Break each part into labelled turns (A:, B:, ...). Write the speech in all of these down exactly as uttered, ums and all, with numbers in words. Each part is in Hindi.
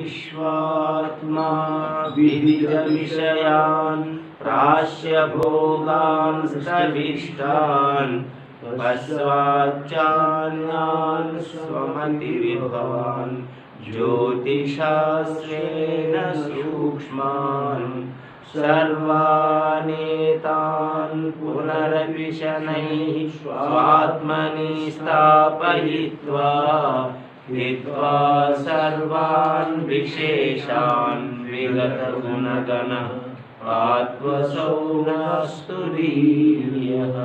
A: विश्वात्मा विविध विषयान् प्राश्य भोगान् स्थविष्टान् पश्चाच्चान्यान् स्वमतिविभवान् ज्योतिषास्वेन सूक्ष्मान् सर्वानेतान् पुनरपि शनैः स्वात्मनि स्थापयित्वा हित्वा सर्वान् विशेषान् विगतगुणगणः आत्मसौ नास्तु वीर्यः।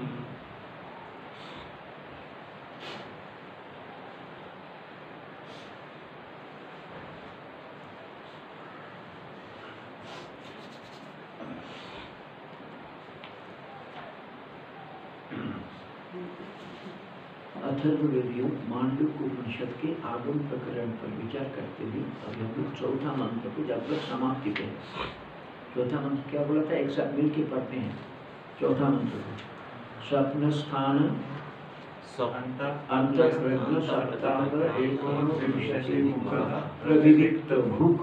B: अथर्ववेदियों मांडुक्य उपनिषद के आगम प्रकरण पर विचार करते हुए अभी हम लोग चौथा मंत्र को जब तक समाप्ति पे चौथा मंत्र क्या बोला था, एक साथ मिल के पढ़ते हैं चौथा मंत्र को। स्वप्न स्थान अंतःप्रज्ञ सप्तांग एकोनविंशति मुखः प्रविविक्त भूख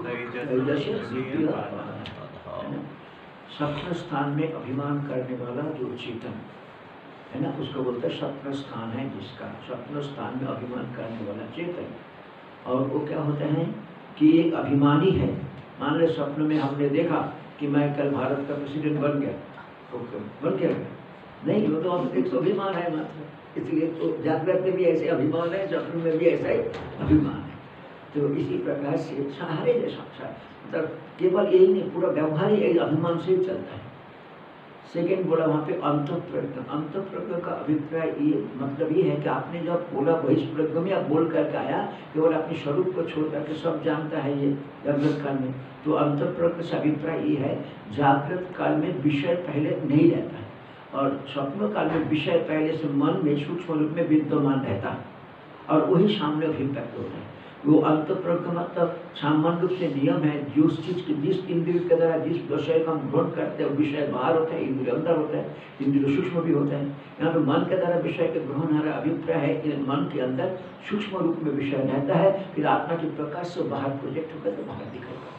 B: स्वप्न स्थान में अभिमान करने वाला जो चेतन है ना, उसको बोलते हैं स्वप्न स्थान है, जिसका स्वप्न स्थान में अभिमान करने वाला चेतन। और वो क्या होता है कि एक अभिमानी है। मान लो स्वप्न में हमने देखा कि मैं कल भारत का प्रेसिडेंट बन गया, तो बन गया नहीं, वो तो एक अभिमान है मात्र। इसलिए तो जागृत में भी ऐसे अभिमान है, स्वप्न में भी ऐसा ही अभिमान है। तो इसी प्रकार से सारे मतलब केवल यही नहीं, पूरा व्यवहार ही अभिमान से ही चलता है। सेकेंड बोला वहाँ पे अंतःप्रज्ञ। अंतःप्रज्ञ का अभिप्राय ये मतलब ये है कि आपने जब बोला बहिष्प्रज्ञ में आप बोल करके आया, केवल अपने स्वरूप को छोड़ करके सब जानता है ये जागृत काल में। तो अंतःप्रज्ञ से अभिप्राय ये है जागृत काल में विषय पहले नहीं रहता है और स्वप्न काल में विषय पहले से मन में सूक्ष्म रूप में विद्यमान रहता है और वही सामने अभिव्यक्त होता है। वो अंतःप्रज्ञ मतलब सामान्य रूप से नियम है, जिस चीज के जिस इंद्रिय के द्वारा जिस विषय का हम ग्रहण करते हैं विषय बाहर होता है, इंद्रिय अंदर होता है, इंद्रिय सूक्ष्म भी होता है। यहाँ पे मन के द्वारा विषय के ग्रहण हमारा अभिप्राय है कि मन के अंदर सूक्ष्म रूप में विषय रहता है, फिर आत्मा के प्रकाश से बाहर प्रोजेक्ट होकर तो बाहर दिखाई पड़ता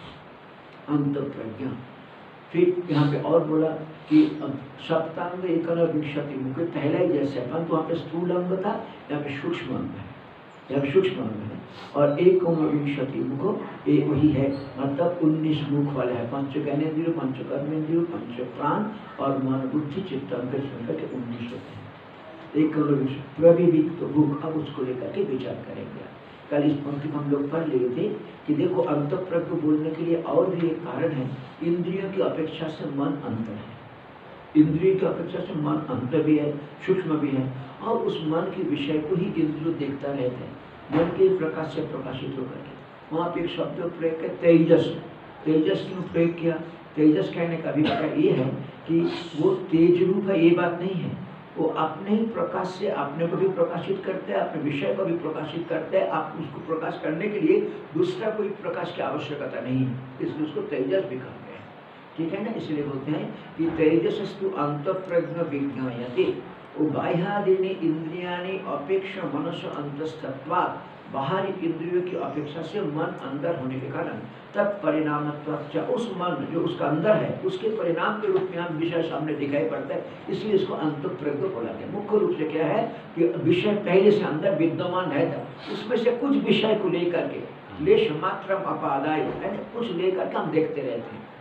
B: है अंतःप्रज्ञ। फिर यहाँ पे और बोला कि सप्तांग एकोनविंशति मुख पहला ही जैसे है, परंतु वहाँ पे स्थूल अंग था, यहाँ पे सूक्ष्म अंग है, यहाँ सूक्ष्म अंग है। और एक विंशति मुख एक वही है, मतलब उन्नीस मुख वाले है, पंच ज्ञानेन्द्रिय, पंच कर्मेंद्रिय, पंच प्राण और मन बुद्धि चित्त अहंकार के उन्नीस होते हैं। एक प्रविविक्त भूख, अब उसको लेकर के विचार करेंगे। कल इस पंक्ति को हम लोग पढ़ लिए थे कि देखो अंतःप्रज्ञ बोलने के लिए और भी एक कारण है, इंद्रियों की अपेक्षा से मन अंतर है। इंद्रियों की अपेक्षा से मन अंतर भी है, सूक्ष्म भी है और उस मन के विषय को ही इंद्रिय देखता रहता है, मन के प्रकाश से प्रकाशित होकर के। वहाँ पे एक शब्द प्रयोग किया तेजस। तेजस क्यों प्रयोग किया? तेजस कहने का अभिप्राय ये है कि वो तेज रूप है, ये बात नहीं है, वो अपने ही प्रकाश से अपने को भी प्रकाशित करते हैं, अपने विषय को भी प्रकाशित करते हैं। आप उसको प्रकाश करने के लिए दूसरा कोई प्रकाश की आवश्यकता नहीं है, इसलिए उसको तेजस भी कहते हैं। ठीक है ना, इसलिए बोलते हैं कि तेजसस्तु अंतःप्रज्ञ विज्ञायते, वो बाह्यादीनि इंद्रियाणि अपेक्षा मनस अंतस्तत्वात्, बाहरी इंद्रियों की अपेक्षा से मन अंदर होने के कारण तत्परिणामत्वाच्च, उस मन जो उसका अंदर है उसके परिणाम के रूप में हम विषय सामने दिखाई पड़ता है, इसलिए इसको अंतःप्रज्ञ बोला गया। मुख्य रूप से क्या है कि विषय पहले से अंदर विद्यमान रहता, उसमें से कुछ विषय को लेकर के लेश मात्रम अपादाय, कुछ लेकर के हम देखते रहते हैं।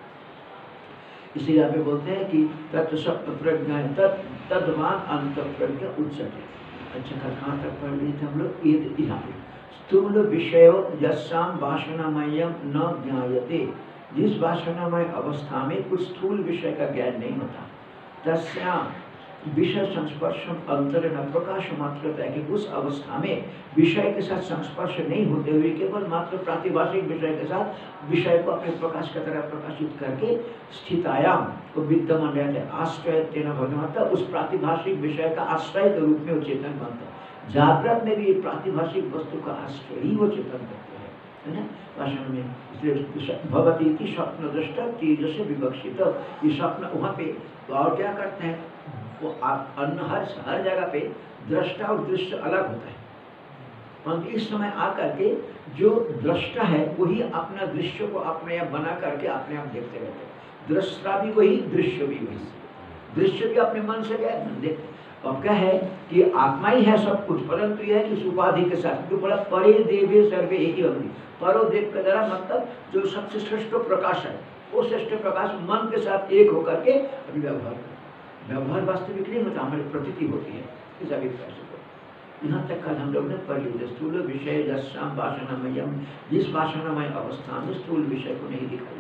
B: इसलिए यहाँ पे बोलते हैं कि तत्व सप्त प्रज्ञा तत् तद्वान अंतःप्रज्ञ उच्यते। अच्छा, कहाँ तक पढ़ लिए थे हम लोग? ये यहाँ पे स्थूल विषयो यस्याम वासनामयम न ज्ञायते, जिस वासनामय अवस्था में कुछ स्थूल विषय का ज्ञान नहीं होता, तस्याम विषय संस्पर्शन अंतर न प्रकाश मात्र, कि उस अवस्था में विषय के साथ संस्पर्श नहीं होते हुए केवल मात्र प्रातिभाषिक विषय के साथ विषय को अपने प्रकाश की तरह प्रकाशित करके स्थितायाम को विद्यमान रहते हैं। आश्रय तेना भगवता, उस प्रातिभाषिक विषय का आश्रय के रूप में वो चेतन बनता है। जागृत में भी प्रातिभाषिक वस्तु का आश्रय ही वो चेतन करते हैं, है ना भाषण में। इसलिए भगवती की स्वप्न दृष्टा तेज से विवक्षित, ये स्वप्न वहाँ पे और क्या करते हैं, वो अन्य हर हर जगह पे दृष्टा और दृश्य अलग होता है। परंतु इस समय आकर के जो दृष्टा है वही अपना दृश्य को अपने आप बना करके अपने आप देखते रहते हैं। दृष्टा भी वही, दृश्य भी वही। दृश्य भी अपने मन से गया देखते। अब क्या है कि आत्मा ही है सब कुछ, परंतु यह है कि इस उपाधि के साथ जो बड़ा परे देवे सर्वे एक ही अग्नि, परो देव का द्वारा मतलब जो सबसे श्रेष्ठ प्रकाश है वो श्रेष्ठ प्रकाश मन के साथ एक होकर के अभी व्यवहार कर व्यवहार वास्तविक नहीं होता, हमारी प्रतीति होती है इस अभिप्राय से। यहाँ तक कल हम लोग ने पढ़ लिया स्थूल विषय जस्याम वासनामयम, जिस वासनामय अवस्था में स्थूल विषय को नहीं दिखा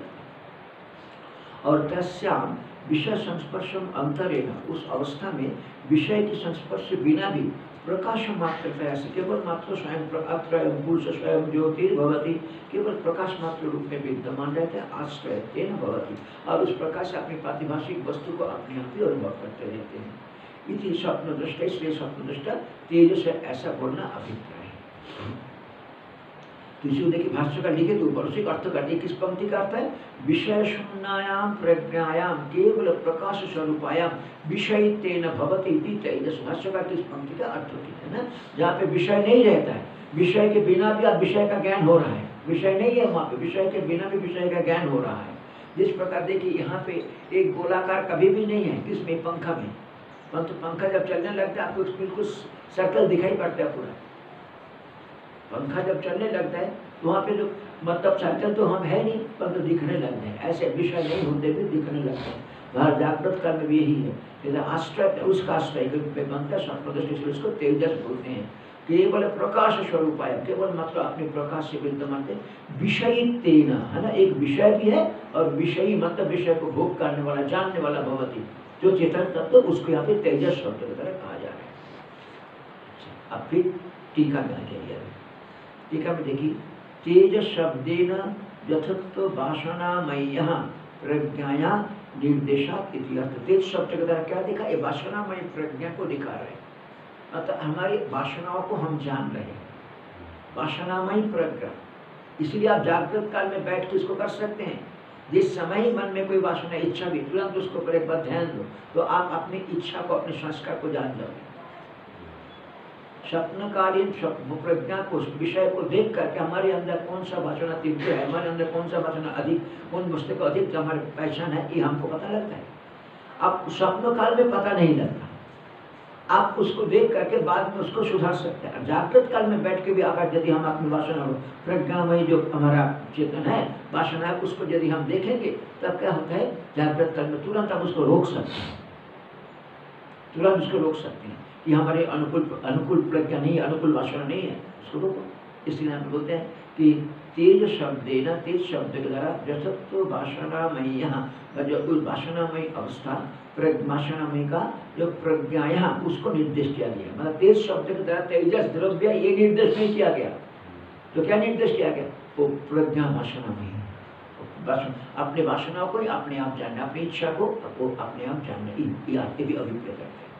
B: जाता, और तस्याम विषय संस्पर्शम अंतरेण, उस अवस्था में विषय की संस्पर्श बिना भी प्रकाश मात्रतया से केवल मात्र स्वयं अत्रयं पुरुष स्वयं ज्योतिर्भवति, केवल प्रकाश मात्र रूप में विद्यमान रहते हैं, आश्रय तेन भवति, और उस प्रकाश से अपनी प्रातिभाषिक वस्तु को अपने आप ही अनुभव करते रहते हैं। इति स्वप्न दृष्टा, इसलिए स्वप्न दृष्टा तेज से ऐसा बोलना अभिप्राय है। तो इसी देखिए भाष्य का लिखे तो ऊपर उसी का अर्थ करते, किस पंक्ति का अर्थ है, विषय शून्यायाम प्रज्ञायाम केवल प्रकाश स्वरूपायाम विषय तेन भवति इति तेजस। भाष्य का किस पंक्ति का अर्थ है ना, जहाँ पे विषय नहीं रहता है, विषय के बिना भी अब विषय का ज्ञान हो रहा है, विषय नहीं है वहाँ पे, विषय के बिना भी विषय का ज्ञान हो रहा है। जिस प्रकार देखिए यहाँ पे एक गोलाकार कभी भी नहीं है, किसमें, पंखा में, परंतु पंखा जब चलने लगता है आपको बिल्कुल सर्कल दिखाई पड़ता है पूरा। पंखा जब चलने लगता है तो वहाँ पे जो मतलब सर्कल तो हम है नहीं परंतु दिखने लगते हैं, ऐसे विषय नहीं होते भी दिखने लगते हैं। वहाँ जागृत काल में भी यही है, जैसे आश्रय उसका आश्रय के रूप में बनता है स्वप्न, उसको तेजस बोलते हैं। केवल प्रकाश स्वरूप है, केवल मतलब अपने प्रकाश से विद्यमान है, विषयी तेना है ना, एक विषय भी है और विषयी मतलब विषय को भोग करने वाला, जानने वाला भवती, जो चेतन तत्व, उसको यहाँ पे तेजस शब्द की तरह कहा जा रहा है। अब फिर टीका में आ जाइए, टीका में देखिए, तेज शब्देन यथोक्त वासनामय प्रज्ञाया निर्देशात इति अर्थ। तेज शब्द के द्वारा क्या दिखा, ये वासनामय प्रज्ञा को दिखा रहे हैं, अतः हमारी वासनाओं को हम जान रहे हैं, वासनामय प्रज्ञा। इसलिए आप जागृत काल में बैठ के इसको कर सकते हैं। जिस समय ही मन में कोई वासना इच्छा भी, तुरंत उसको पर एक बार ध्यान दो तो आप अपनी इच्छा को, अपने संस्कार को जान जाओगे। स्वप्नकालीन स्वप्न प्रज्ञा को, विषय को देख करके हमारे अंदर कौन सा वासना तीव्र है, हमारे अंदर कौन सा वासना अधिक, कौन वस्तु को अधिक हमारी पहचान है, ये हमको पता लगता है। अब स्वप्न काल में पता नहीं लगता, आप उसको देख करके बाद में उसको सुधार सकते हैं। जागृत काल में बैठ के भी अगर यदि हम अपनी वासना हो, प्रज्ञामय जो हमारा चेतन है, वासना है, उसको यदि हम देखेंगे तब क्या होता है, जागृत काल में तुरंत हम उसको रोक सकते हैं, तुरंत उसको रोक सकते हैं कि हमारे अनुकूल अनुकूल प्रज्ञा नहीं है, अनुकूल वासना नहीं है, उसको रोको। इसलिए हम बोलते हैं कि तेज शब्द देना, तेज शब्द के द्वारा जसत्व वासनामय, यहाँ जो वासनामय अवस्था, वासनामय का जो प्रज्ञा यहाँ उसको निर्देश किया गया। मतलब तेज शब्द के द्वारा तेजस द्रव्य ये निर्देश नहीं किया गया, तो क्या निर्देश किया गया, वो प्रज्ञा वासनामय, अपने वासनाओं को अपने आप जानना, अपनी इच्छा को वो अपने आप जानना, ये आपके भी अभिप्राय करते हैं।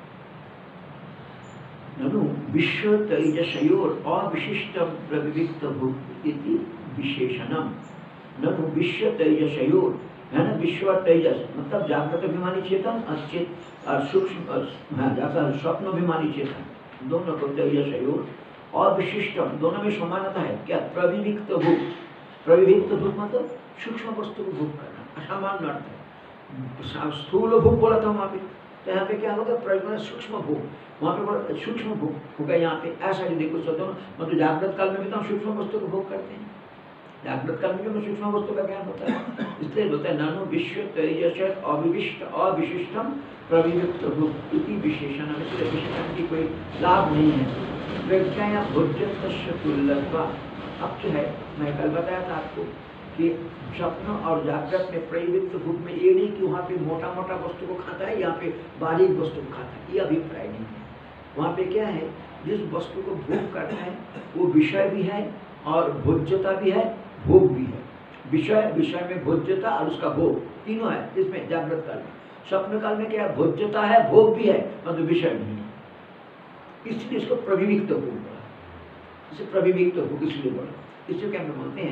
B: ननु विश्व तेजसयोर अविशिष्ट प्रविविक्त भूत इति विशेषणम। ननु विश्व तेजसयोर है ना, विश्व तेजस मतलब जागृत अभिमानी चेतन, अचेत और सूक्ष्म जागृत स्वप्न अभिमानी चेतन, दोनों को तेजसयोर अविशिष्टम, दोनों में समानता है। क्या, प्रविविक्त भूत, प्रविविक्त भूत मतलब सूक्ष्म वस्तु को भोग करना, असामान्य अर्थ है। स्थूल भूख बोला था वहाँ पे, तो यहाँ पे क्या होगा, प्रज्ञा सूक्ष्म भूख, वहाँ पे बोला सूक्ष्म भूख होगा। यहाँ पे ऐसा ही देखो सोचो, मतलब जागृत काल में भी तो हम सूक्ष्म वस्तु को भोग करते हैं, जागृत काल में भी सूक्ष्म वस्तु का ज्ञान होता है। इसलिए होता है नानु विश्व तेजस अविशिष्ट अविशिष्टम प्रविविक्त भूख इति विशेषण। इसलिए विशेषण की कोई लाभ नहीं है। प्रज्ञा या भोज्य तुल्यत्वा। अब जो है मैं कल बताया था आपको कि स्वप्न और जागृत में प्रयुक्त भूख में ये नहीं कि वहाँ पे मोटा मोटा वस्तु को खाता है, यहाँ पे बारीक वस्तु को खाता है, ये अभिप्राय नहीं है। वहाँ पे क्या है, जिस वस्तु को भोग करना है वो विषय भी है और भोज्यता भी है, भोग भी है। विषय, विषय में भोज्यता और उसका भोग तीनों है इसमें जागृत काल में। स्वप्न काल में क्या है, भोज्यता है, भोग भी है, मतलब विषय नहीं है, इसलिए इसको प्रविविक्त भोग बोला, इसे प्रविविक्त भोग इसलिए बोला। इसलिए क्या हम बोलते हैं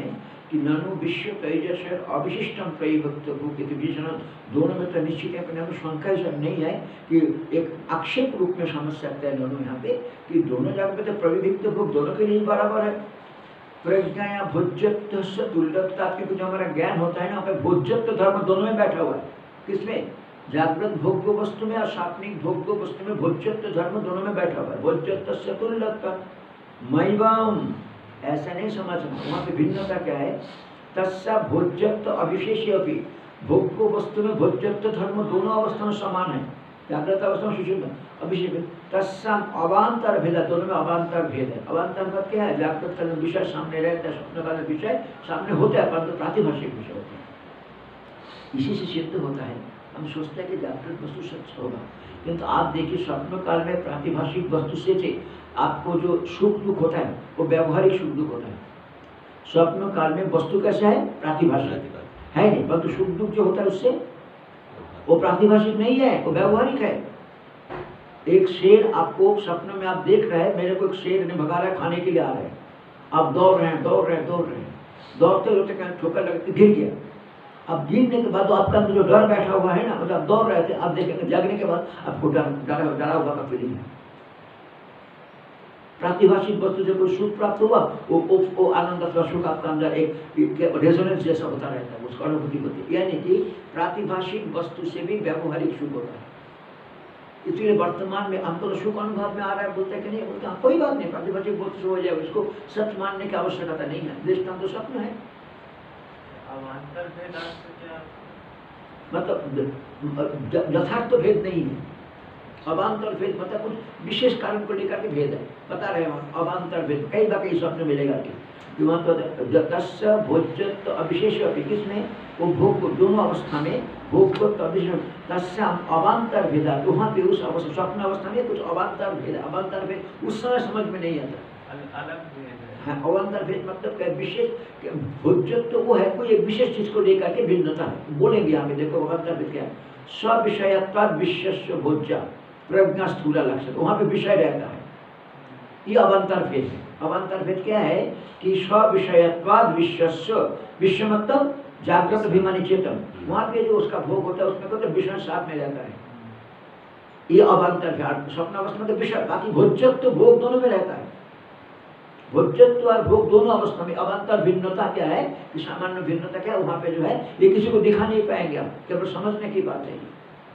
B: कि ननु विश्व तेजस अविशिष्टम प्रयुक्त भूषण दोनों में तो निश्चित है, ननु शंका सब नहीं है कि एक आक्षेप रूप में समझ सकते हैं दोनों यहाँ पे कि दोनों जगह पे तो प्रविभिक्त भोग दोनों के लिए बराबर है। प्रज्ञा या भोज्यत्व से दुर्लभता, क्योंकि जो हमारा ज्ञान होता है ना, वहाँ पे भोज्यत्व धर्म दोनों में बैठा हुआ है। किसमें? जागृत भोग्य वस्तु में और सात्विक भोग्य वस्तु में भोज्यत्व धर्म दोनों में बैठा हुआ है। भोज्यत्व से दुर्लभता मैवम, ऐसा नहीं समझना, वहाँ पे भिन्नता क्या है? तस्सा भोज्यत्व अविशेष अपि, भोग्य वस्तु में भोज्यत्व धर्म दोनों अवस्था में समान है। जागृत अवस्था में सुषुप्त अभिषेक, तत्सम अवान्तर भेद, दोनों में अवान्तर भेद है। अवान्तर का क्या है? जागृत काल में विषय सामने रहता है, स्वप्न काल में विषय सामने होता है, परंतु प्रातिभाषिक विषय होते हैं। इसी से सिद्ध होता है, हम सोचते हैं कि जागृत वस्तु सच होगा, किंतु आप देखिए स्वप्न काल में प्रातिभाषिक वस्तु से थे, आपको जो सुख दुख होता है वो व्यवहारिक सुख दुख होता है। स्वप्न काल में वस्तु कैसा है? प्रातिभाषिक है नहीं, परंतु सुख दुख जो होता है उससे वो प्रातिभाषिक नहीं है, वो व्यवहारिक है। एक शेर आपको स्वप्न में आप देख रहे हैं, मेरे को एक शेर ने भगा रहा है, खाने के लिए आ रहे हैं, आप दौड़ रहे हैं दौड़ रहे हैं दौड़ रहे हैं, दौड़ते दौड़ते कहीं ठोकर लगते गिर गया। अब गिरने के बाद आपका जो डर बैठा हुआ है ना, मतलब आप दौड़ रहे थे, आप देखेंगे जागने के बाद आपको डर डरा डरा हुआ का फीलिंग है। प्रातिभाषिक वस्तु से कोई सुख प्राप्त हुआ, वो वो, वो आनंद अथवा सुख आपका अंदर एक रेजोनेंस जैसा होता रहता है, उसको अनुभूति होती है। यानी कि प्रातिभाषिक वस्तु से भी व्यवहारिक सुख होता है। इसलिए वर्तमान में हमको तो सुख अनुभव में आ रहा है, बोलते हैं कि नहीं, बोलते हैं कोई बात नहीं, प्रातिभाषिक वस्तु से हो जाए, उसको सच मानने की आवश्यकता नहीं है। दृष्टांत तो स्वप्न है, मतलब यथार्थ तो भेद नहीं है। अवान्तर भेद मतलब कुछ विशेष कारण को लेकर के भेद है, बता रहे हैं। अवान्तर भेद कई बार कई स्वप्न मिलेगा कि वहाँ तो तस्य भोज्यत्व अविशेष अपि, किसमें? वो भोग दोनों अवस्था में भोग अविशेष, तस्य अवान्तर भेद, वहाँ पे उस अवस्था स्वप्न अवस्था में कुछ अवान्तर भेद, अवान्तर भेद उस समय समझ में नहीं आता,
A: अलग भेद है।
B: हाँ, अवान्तर भेद मतलब क्या? विशेष भोज्यत्व वो है, कोई एक विशेष चीज को लेकर के भिन्नता है। बोलेंगे यहाँ पे, देखो अवान्तर भेद क्या है? स्विषयत्वाद विशेष भोज्य प्रज्ञा स्थूला लक्ष्य, वहाँ पे विषय रहता है, ये अवान्तर भेद है। अवान्तर भेद क्या है कि स्विषयत्वाद विश्वस्य, विश्व मतलब जागृत अभिमानी चेतन, वहाँ पे जो उसका भोग होता है उसमें तो विषय साथ में रहता है, ये अवान्तर भेद। स्वप्न अवस्था में तो विषय, बाकी भोज्यत्व भोग दोनों में रहता है। भोज्यत्व और भोग दोनों अवस्था में अवान्तर भिन्नता क्या है कि सामान्य भिन्नता क्या है, वहाँ पे जो है ये किसी को दिखा नहीं पाएंगे, आप केवल समझने की बात है।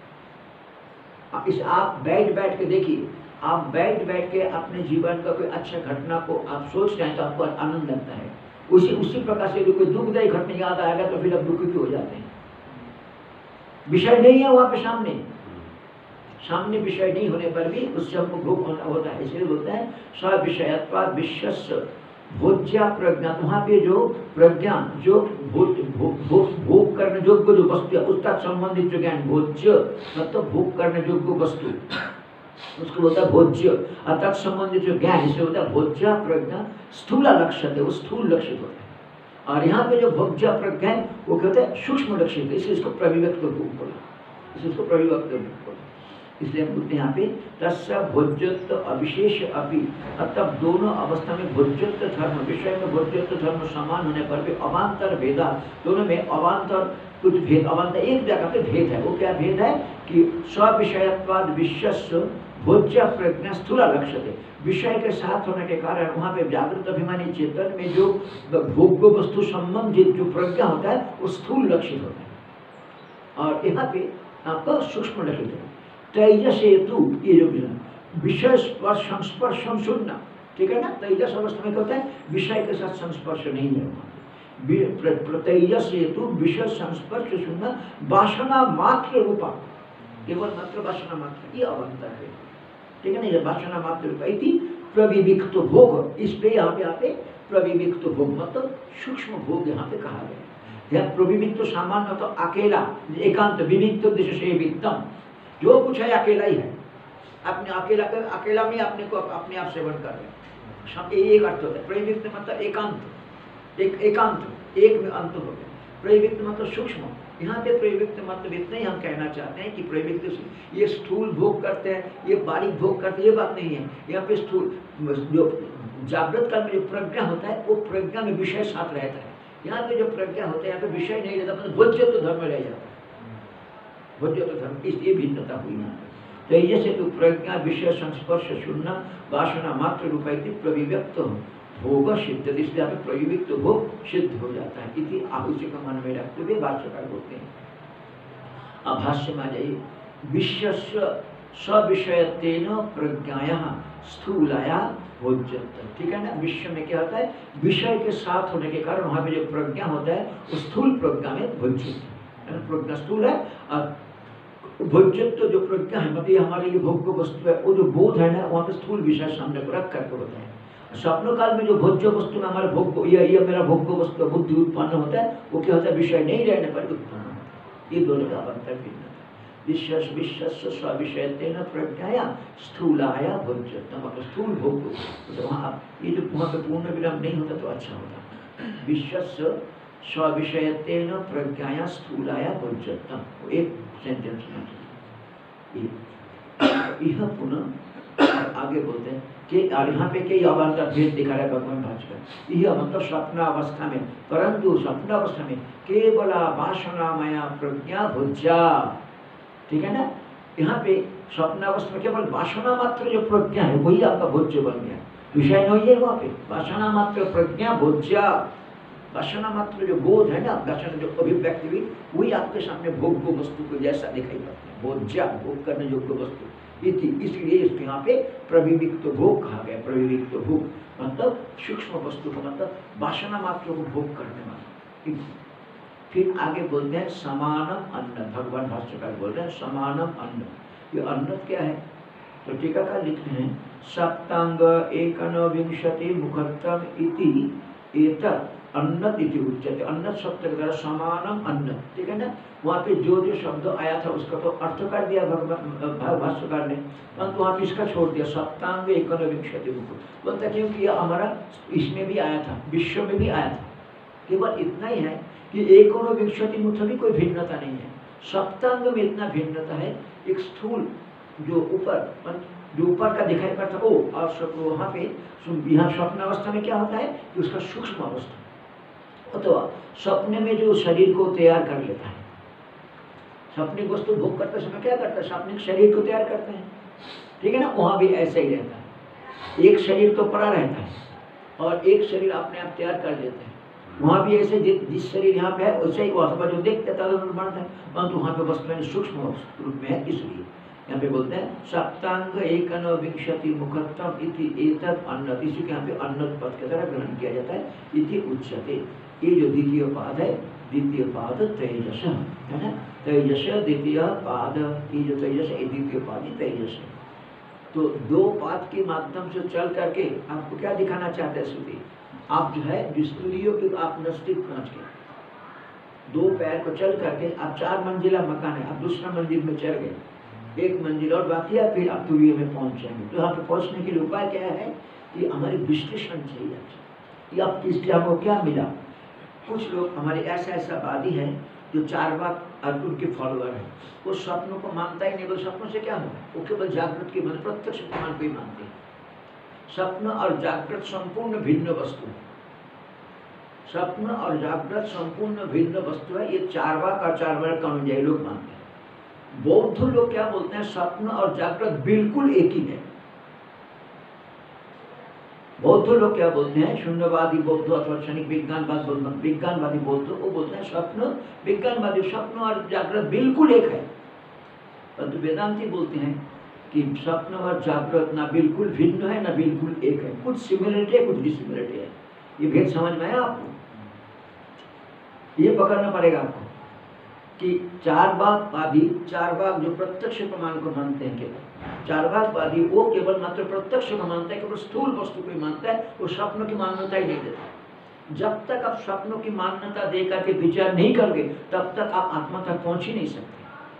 B: इस आप बैठ बैठ के देखिए, आप बैठ बैठ के अपने जीवन का कोई अच्छा घटना को आप सोच रहे हैं तो आपको आनंद लगता है, उसी उसी प्रकार से कोई दुखदायी घटना याद आएगा तो फिर आप दुखी हो जाते हैं। विषय नहीं है वहाँ पे, सामने सामने विषय नहीं होने पर भी उससे हमको भोग होना होता है। इसलिए बोलता है स्विषयत्वाद विश्वस्य भोज्या प्रज्ञा, वहाँ पे जो प्रज्ञा जो भोग भोग भोग करने योग्य जो वस्तु है उसका संबंधित जो ज्ञान, भोज्य मतलब भोग करने योग्य वस्तु, उसको बोलता है भोज्य, और तत्संबंधित जो ज्ञान इसे होता है भोज्या प्रज्ञा स्थूला लक्ष्य, वो स्थूल लक्षित होता है। और यहाँ पे जो भोज्या प्रज्ञा है वो क्या होता है? सूक्ष्म लक्षित है, इसलिए इसको प्रविव्यक्त भोग बोला, इसलिए इसको प्रविव्यक्त भोग बोला। इसलिए हम बोलते हैं यहाँ पे तस्य भोज्यत्व अविशेष अपि, अतः दोनों अवस्था में भोज्यत्व धर्म, विषय में भोज्यत्व धर्म समान होने पर भी अवान्तर भेदा, दोनों में अवान्तर कुछ भेद, अवान्तर एक जगह पे भेद है। वो क्या भेद है कि स्विषयत्वाद विश्वस्य भोज्य प्रज्ञा स्थूला लक्ष्यते, विषय के साथ होने के कारण वहाँ पे जागृत अभिमानी चेतन में जो भोग्य वस्तु संबंधित जो प्रज्ञा होता है वो स्थूल लक्षित होता है, और यहाँ पे आपका सूक्ष्म लक्षित है। तेजस हेतु ये जो मिला विषय स्पर्श संस्पर्श सुनना, ठीक है ना? तेजस अवस्था में होता है विषय के साथ संस्पर्श नहीं है वहाँ। तेजस हेतु विषय संस्पर्श सुनना वासना मात्र रूपा, केवल मात्र वासना मात्र, ये अवंतर है, ठीक है ना? ये वासना मात्र रूपा इति प्रविविक्त भोग, इस पे यहाँ पे आते प्रविविक्त भोग मतलब सूक्ष्म भोग यहाँ पे कहा गया। यह प्रविविक्त सामान्य तो अकेला एकांत, विविक्त उद्देश्य से वित्तम, जो कुछ है अकेला ही है, अपने अकेला कर अकेला में अपने को अपने आप सेवन कर रहे हैं, एक अर्थ होता है। प्रविविक्त मतलब एकांत, एक एकांत एक में अंत हो गया। प्रविविक्त मतलब सूक्ष्म, यहाँ पे प्रविविक्त मतलब इतना ही हम कहना चाहते हैं कि प्रविविक्त ये स्थूल भोग करते हैं, ये बारीक भोग करते हैं, ये बात नहीं है। यहाँ पे स्थूल जो जागृत काल में जो प्रज्ञा होता है वो प्रज्ञा में विषय साथ रहता है, यहाँ पे जो प्रज्ञा होता है यहाँ पे विषय नहीं रहता, मतलब भोज्य तो धर्म रह जाता है, भोज्य तो धर्म, इसलिए भिन्नता हुई यहाँ पे। तेजस से तो प्रज्ञा विषय संस्पर्श शून्य वासना मात्र रूपाई प्रविव्यक्त भोग सिद्ध, इसलिए यहाँ पे प्रविव्यक्त भोग सिद्ध हो जाता है। इति आहुति का मन में रखते हुए भाष्यकार बोलते हैं। अब भाष्य में आ जाइए, विश्वस्य सविषयत्वेन प्रज्ञाया स्थूलाया भोज्यत्व, ठीक है ना। विश्व में क्या होता है, विषय के साथ होने के कारण वहां पे जो प्रज्ञा होता है वो स्थूल प्रज्ञा में भोज्यत्व है, प्रज्ञा स्थूल है और भोज्यत्व जो प्रज्ञा है मतलब ये हमारे लिए भोग्य वस्तु है, वो जो बोध है ना वहाँ पे स्थूल विषय सामने को रख करके होता है। स्वप्न काल में जो भोज्य वस्तु में हमारे भोग ये ये मेरा भोग्य वस्तु बुद्धि उत्पन्न होता है, वो क्या होता है, विषय नहीं रहने पर उत्पन्न होता है। ये दोनों का अंतर भिन्न है। विश्व विश्व स्विषयत्वेन प्रज्ञाया स्थूलाया भोज्यत्व, मतलब स्थूल भोग, तो वहाँ ये जो वहाँ पे पूर्ण विराम नहीं होता तो अच्छा होता। विश्व स्विषयत्वेन प्रज्ञाया स्थूलाया भोज्यत्व, एक सेंटेंस में यह पुनः आगे बोलते हैं कि यहाँ पे कई अवस्था भेद दिखा रहा है भगवान भास्कर। यह मतलब स्वप्न अवस्था में, परंतु स्वप्न अवस्था में केवल वासनामया प्रज्ञा भोज्या, ठीक है ना। यहाँ पे स्वप्न अवस्था में केवल वासना मात्र जो प्रज्ञा है वही आपका भोज्य बन गया, विषय नहीं है वहाँ पे। वासना मात्र प्रज्ञा भोज्या, वासना मात्र जो बोध है ना, वासना जो अभिव्यक्ति हुई वही आपके सामने भोग्य वस्तु को जैसा दिखाई पड़ता है, भोज्या भोग करने योग्य वस्तु। इसलिए इसके यहाँ पे प्रविविक्त भोग कहा गया। प्रविविक्त भोग मतलब सूक्ष्म वस्तु को, मतलब वासना मात्र को भोग करने वाला। फिर आगे बोलते हैं समानम अन्न, भगवान भाष्यकार बोल रहे हैं समानम अन्न। ये अन्न क्या है, तो टीकाकार लिखते हैं सप्तांग एकनविंशति मुखत्तम इति एतत् अन्नत इति उच्यते। अन्नत शब्द के द्वारा समानम अन्न, ठीक है ना। वहाँ पे जो जो शब्द आया था उसका तो अर्थ कर दिया भगवान भाष्यकार ने, परंतु वहाँ पे इसका छोड़ दिया सप्तांग एकनविंशति मुख, बोलता क्योंकि यह हमारा इसमें भी आया था, विश्व में भी आया था। केवल इतना ही है कि एकोनविंशति मुख भी कोई भिन्नता नहीं है, सप्तांग में इतना भिन्नता है। एक स्थूल जो ऊपर जो ऊपर का दिखाई पड़ता वो, और वहाँ पे यहाँ स्वप्न अवस्था में क्या होता है कि उसका सूक्ष्म अवस्था, अथवा सपने में जो शरीर को तैयार कर लेता है। सपने वस्तु भोग करते समय क्या करता है, सपने शरीर को तैयार करते हैं, ठीक है ना। वहाँ भी ऐसा ही रहता है, एक शरीर तो पड़ा रहता है और एक शरीर अपने आप तैयार कर लेते हैं। वहाँ भी ऐसे जिस शरीर यहाँ पे है वैसे ही वहाँ पर जो देखते बनता है, परंतु वहाँ पे वस्तु सूक्ष्म रूप में है। इसलिए यहाँ पे बोलते हैं सप्तांग एकनविंशति मुखत्तम इति एतत् अन्न, इसी के यहाँ पे अन्न पद के द्वारा ग्रहण किया जाता है। इति उच्यते, ये जो द्वितीय पाद है, द्वितीय पाद तेजस है ना, तेजस द्वितीय पाद, ये जो तेजस है द्वितीय पाद ही तेजस है। तो दो पाद के माध्यम से चल करके आपको क्या दिखाना चाहते हैं श्रुति, आप जो है बिस्तुरियों के आप नजदीक पहुँच गए, दो पैर को चल करके आप चार मंजिला मकान है, आप दूसरा मंजिल में चढ़ गए, एक मंजिल और बाकी है, फिर आप तुरीय में पहुंच जाएंगे। तो यहाँ पे पहुंचने के लिए उपाय क्या है कि हमारी विश्लेषण चाहिए कि आप किस आपको क्या मिला। कुछ लोग हमारे ऐसा ऐसा वादी है जो चार बार अर्जुन के फॉलोअर है, वो स्वप्नों को मानता ही नहीं, बोल स्वप्नों से क्या होगा, वो केवल जागृत के मन प्रत्यक्ष प्रमाण को ही मानते हैं। स्वप्न और जागृत संपूर्ण भिन्न वस्तु है, स्वप्न और जागृत संपूर्ण भिन्न वस्तु है, ये चार बार का चार बार कौन लोग मानते हैं। बौद्ध लोग क्या बोलते हैं, स्वप्न और जागृत बिल्कुल एक ही है। बौद्ध लोग क्या बोलते हैं, शून्यवादी बौद्ध अथवा क्षणिक विज्ञानवाद विज्ञानवादी बौद्ध, वो बोलते हैं स्वप्न विज्ञानवादी स्वप्न और जागृत बिल्कुल एक है। परंतु वेदांती बोलते हैं कि स्वप्न और जागृत ना बिल्कुल भिन्न है ना बिल्कुल एक है, कुछ सिमिलरिटी है कुछ डिसिमिलरिटी है। ये भेद समझ में आया आपको, ये पकड़ना पड़ेगा आपको कि चार वादी चार भाग जो प्रत्यक्ष प्रमाण को मानते हैं, केवल चार भागवादी वो केवल मात्र प्रत्यक्ष को मानता है, केवल स्थूल वस्तु को मानता है, वो स्वप्नों की मान्यता ही नहीं देता। जब तक आप स्वप्नों की मान्यता देकर के विचार नहीं करोगे तब तक आप आत्मा तक पहुंच ही नहीं सकते।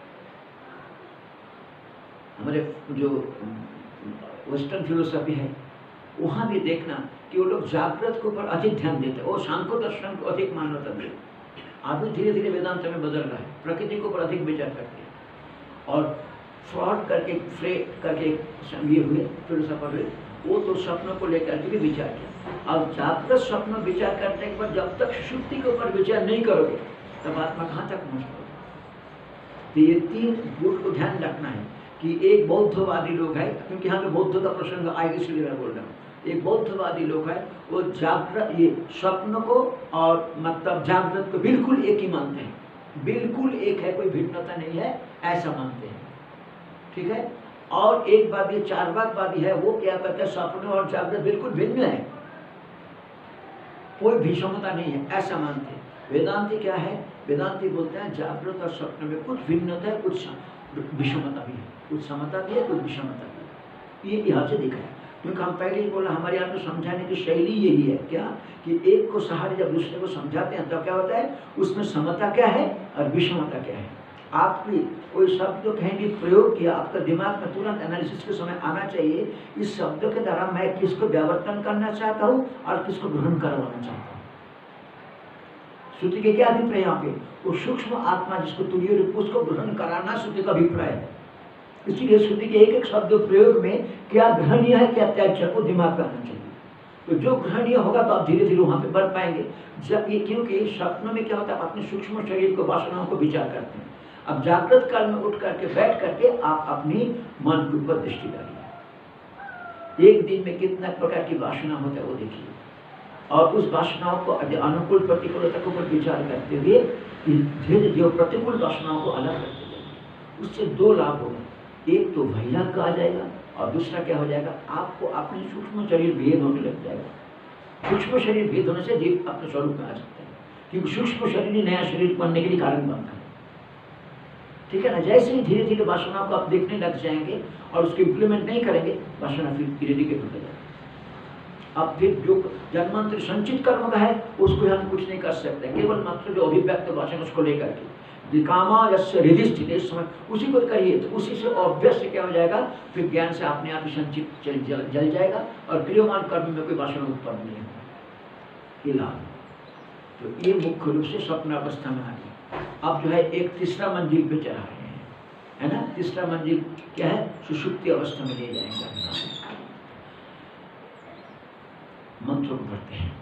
B: हमारे जो वेस्टर्न फिलोसफी है वहां भी देखना कि वो लोग जागृत के ऊपर अधिक ध्यान देते हैं, वो सांख्य दर्शन को अधिक मान्यता देते हैं। आदमी धीरे धीरे वेदांत में बदल रहा है, प्रकृति के ऊपर अधिक विचार करते हैं और फ्रॉड करके फ्रे करके ये हुए फिलोसफर हुए, वो तो स्वप्न को लेकर के भी विचार किया। अब जागृत स्वप्न विचार करने के बाद जब तक सुषुप्ति के ऊपर विचार नहीं करोगे तब आत्मा कहाँ तक पहुँच पाओगे। तो ये तीन गुण को ध्यान रखना है कि एक बौद्धवादी लोग है, क्योंकि यहाँ पे बौद्ध का प्रसंग आएगा इसलिए मैं बोल रहा हूँ। एक बौद्धवादी लोग है, वो जागृत ये स्वप्न को और मतलब जागृत को बिल्कुल एक ही मानते हैं, बिल्कुल एक है, कोई भिन्नता नहीं है, ऐसा मानते हैं। ठीक है। और एक बात ये चार्वाकवादी है, वो क्या कहते हैं स्वप्न और जागृत बिल्कुल भिन्न है, कोई विषमता नहीं है, ऐसा मानते हैं। वेदांती क्या है, वेदांती बोलते हैं जागृत और स्वप्न में कुछ भिन्नता है, कुछ विषमता भी है, कुछ समता भी है, कुछ विषमता भी है। ये यहाँ से दिखा है, क्योंकि हम पहले ही बोला हमारे यहाँ पे समझाने की शैली यही है क्या कि एक को सहारे जब दूसरे को समझाते हैं तो क्या होता है, उसमें समता क्या है और विषमता क्या है। आपकी कोई शब्द कहेंगे प्रयोग किया, आपका दिमाग में तुरंत एनालिसिस के समय आना चाहिए, इस शब्द के द्वारा मैं किसको व्यावर्तन करना चाहता हूँ और किसको ग्रहण करवाना चाहता हूँ। श्रुति के क्या अभिप्राय यहाँ पे, वो सूक्ष्म आत्मा जिसको तुरीय रूप उसको ग्रहण कराना श्रुति का अभिप्राय है। इसीलिए श्रुति के एक एक शब्द प्रयोग में क्या ग्रहणीय है क्या त्याज्य को दिमाग में आना चाहिए। तो जो ग्रहणीय होगा तो आप धीरे धीरे वहां पे बढ़ पाएंगे। जब ये क्योंकि स्वप्न में क्या होता है, आप अपने सूक्ष्म शरीर को वासनाओं को विचार करते हैं। अब जागृत काल में उठ करके बैठ करके आप अपनी मन के ऊपर दृष्टि डालिए, एक दिन में कितना प्रकार की वासना होता है वो देखिए, और उस वासनाओं को अनुकूल प्रतिकूलता के ऊपर विचार करते हुए धीरे जो प्रतिकूल वासनाओं को अलग करते जाएंगे। उससे दो लाभ होगा, एक तो वैराग्य आ जाएगा और दूसरा क्या हो जाएगा, आपको अपने सूक्ष्म शरीर भेद होने लग जाएगा। सूक्ष्म शरीर भेद होने से जीव अपने स्वरूप में आ सकता है, क्योंकि सूक्ष्म शरीर नया शरीर बनने के लिए कारण बनता है। ठीक है ना। जैसे ही धीरे धीरे वासना को आप देखने लग जाएंगे और उसको इम्प्लीमेंट नहीं करेंगे, वासना फिर धीरे धीरे टूट जाएगी। अब फिर जो जन्मांतर संचित कर्म का है उसको हम कुछ नहीं कर सकते, केवल मात्र जो अभिव्यक्त वासना उसको लेकर के कामा जैसे हृदय स्थित इस समय उसी को करिए, तो उसी से ऑब्वियस से क्या हो जाएगा, फिर ज्ञान से अपने आप संचित जल, जल, जल जाएगा और क्रियमान कर्म में कोई वासना उत्पन्न नहीं होगा। तो ये मुख्य रूप से स्वप्न अवस्था में आ गया। अब जो है एक तीसरा मंजिल पे चढ़ा रहे हैं, है ना। तीसरा मंजिल क्या है, सुषुप्ति अवस्था में ले जाएंगे। मंत्र को पढ़ते हैं।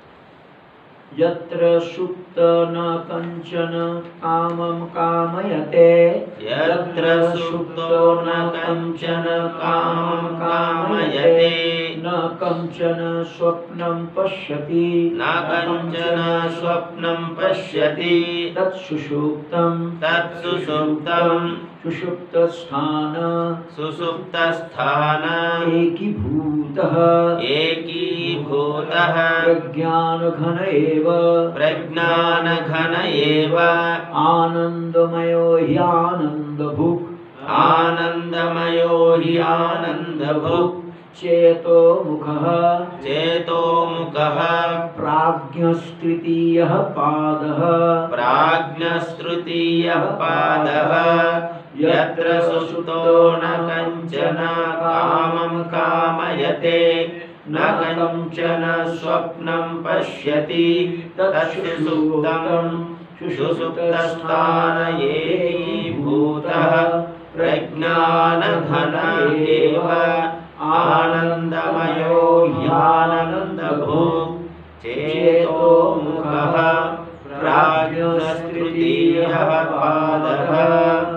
B: यत्र सुप्त न कंचन कामं कामयते,
A: यत्र सुप्तो न कंचन कामं कामयते,
B: न कंचन स्वप्नं पश्यति,
A: न कंचन स्वप्नं पश्यति,
B: तत्सुषुप्तं
A: तत्सुषुप्तं
B: सुषुप्तस्थान
A: सुषुप्तस्थान
B: एकीभूतः
A: एकीभूतः
B: प्रज्ञानघन एव
A: प्रज्ञानघन एव
B: आनंदमयो ह्यानन्दभुक्
A: आनन्दमयो हि आनन्दभुक्
B: चेतो मुखः
A: चेतो मुखः
B: प्राज्ञस्तृतीयः पादः
A: प्राज्ञस्तृतीयः पादः यत्र सुषुप्तो न कंचन कामं कामयते, न कंचन स्वप्नं पश्यति, तत्सुषुप्तं सुषुप्तस्थान एकीभूतः प्रज्ञानघन एव आनन्दमयो ह्यानन्दभुक् चेतो मुखः प्राज्ञस्तृतीयः पादः।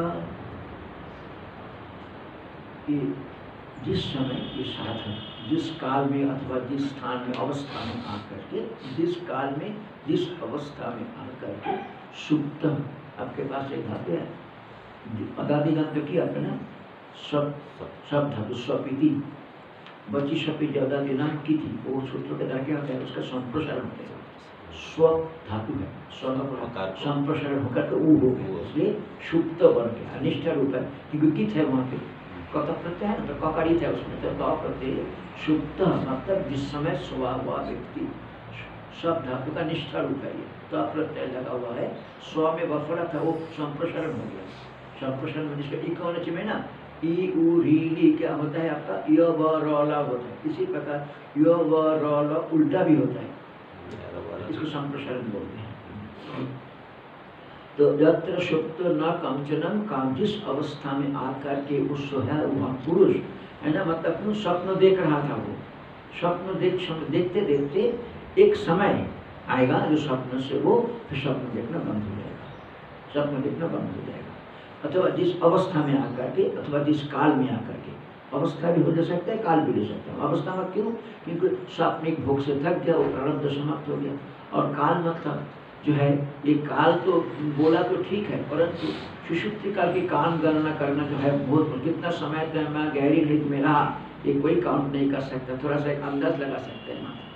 B: जिस समय ये साधन जिस काल में अथवा जिस स्थान में अवस्था में आकर के जिस काल में जिस अवस्था में आकर के सुप्तम, आपके पास एक धातु है अदादिगंत की अपना सब सब धातु स्वपीति बची शपी जदादि नाम की थी, वो सूत्र के धागे होते हैं, उसका संप्रसारण होता है। स्व धातु है, स्व संप्रसारण होकर के ऊ हो गया, इसलिए सुप्त बन गया, अनिष्ठ रूप है, क्योंकि कित है वहाँ पे कथा प्रत्यय है ना, तो ककारित है उसमें, तो क प्रत्यय सुप्त मतलब जिस समय सोया हुआ व्यक्ति, सब धातु का निष्ठा रूप है, ये तो प्रत्यय लगा हुआ है। स्व में वफड़ा था वो संप्रसारण हो गया, संप्रसारण में जिसका इक होना चाहिए ना, ई उ री ली क्या होता है आपका य व र ला होता है, इसी प्रकार य व र ल उल्टा भी होता है, इसको संप्रसारण बोलते हैं। तो यत्र सुप्त न कंचनम काम, जिस अवस्था में आकर के उस सोया हुआ पुरुष है ना, मतलब क्यों स्वप्न देख रहा था वो, स्वप्न देख देखते देखते एक समय आएगा जो स्वप्न से वो फिर स्वप्न देखना बंद हो जाएगा, स्वप्न देखना बंद हो जाएगा। अथवा जिस अवस्था में आकर के अथवा जिस काल में आकर के, अवस्था भी हो जा सकता है, काल भी ले सकता है। अवस्था में क्यों? क्योंकि स्वाप्निक भोग से थक गया, वो प्रारब्ध समाप्त हो गया। और काल मतलब जो है, ये काल तो बोला तो ठीक है, परंतु सुषुप्ति काल की काल गणना करना जो है बहुत, कितना समय तक मैं गहरी नींद में रहा ये कोई काउंट नहीं कर सकता, थोड़ा सा एक अंदाज लगा सकते हैं मात्र।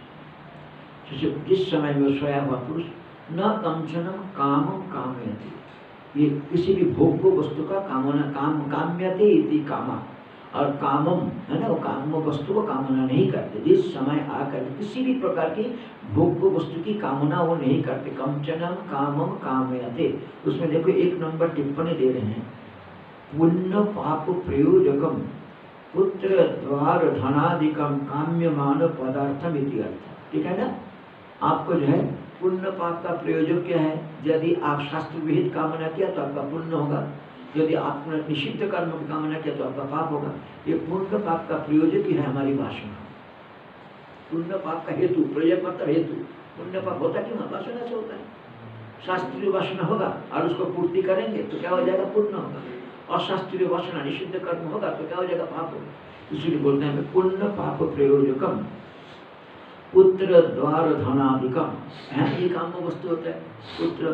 B: जिस समय में सोया हुआ पुरुष न कंचनम कामम कामयति, ये किसी भी भोग्य वस्तु का कामना काम काम्यते इति कामा, और कामम है ना, वो काम वस्तु को कामना नहीं करते। जिस समय आकर किसी भी प्रकार की भोग्य वस्तु की कामना वो नहीं करते। कंचनम कामम कामयते, उसमें देखो एक नंबर टिप्पणी दे रहे हैं, पुण्य पाप प्रयोजकम पुत्र द्वार धनादिकम काम्यमान पदार्थम इति अर्थ। ठीक है ना, आपको जो है पुण्य पाप का प्रयोजक क्या है? यदि आप शास्त्र विहित कामना किया तो आपका पुण्य होगा, यदि आपने निषिद्ध कर्म की कामना किया तो आपका पाप होगा। ये पुण्य पाप का प्रयोजक ही है हमारी वासना। पुण्य पाप का हेतु, प्रयोजक मतलब हेतु। पुण्य पाप होता क्यों? वासना से होता है। शास्त्रीय वासना होगा और उसको पूर्ति करेंगे तो क्या हो जाएगा? पुण्य होगा। और शास्त्रीय वासना निषिद्ध कर्म होगा तो क्या हो जाएगा? पाप होगा। इसीलिए बोलते हैं पुण्य पाप प्रयोजकम पुत्र द्वार धनादिकम है, ये काम वस्तु होता है। पुत्र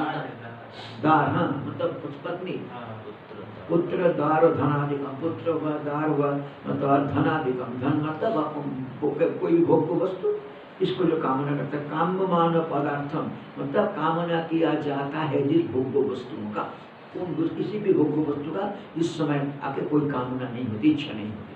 B: दार, हाँ मतलब पत्नी, पुत्र द्वार धनादिकम, पुत्र हुआ, दार हुआ मतलब धनादिकम, धन मतलब कोई भोग्य वस्तु, इसको जो कामना करता है। काम्यमान पदार्थम मतलब कामना किया जाता है जिस भोग्य वस्तुओं का, उन किसी भी भोग्य वस्तु का इस समय आके कोई कामना नहीं होती, इच्छा नहीं होती।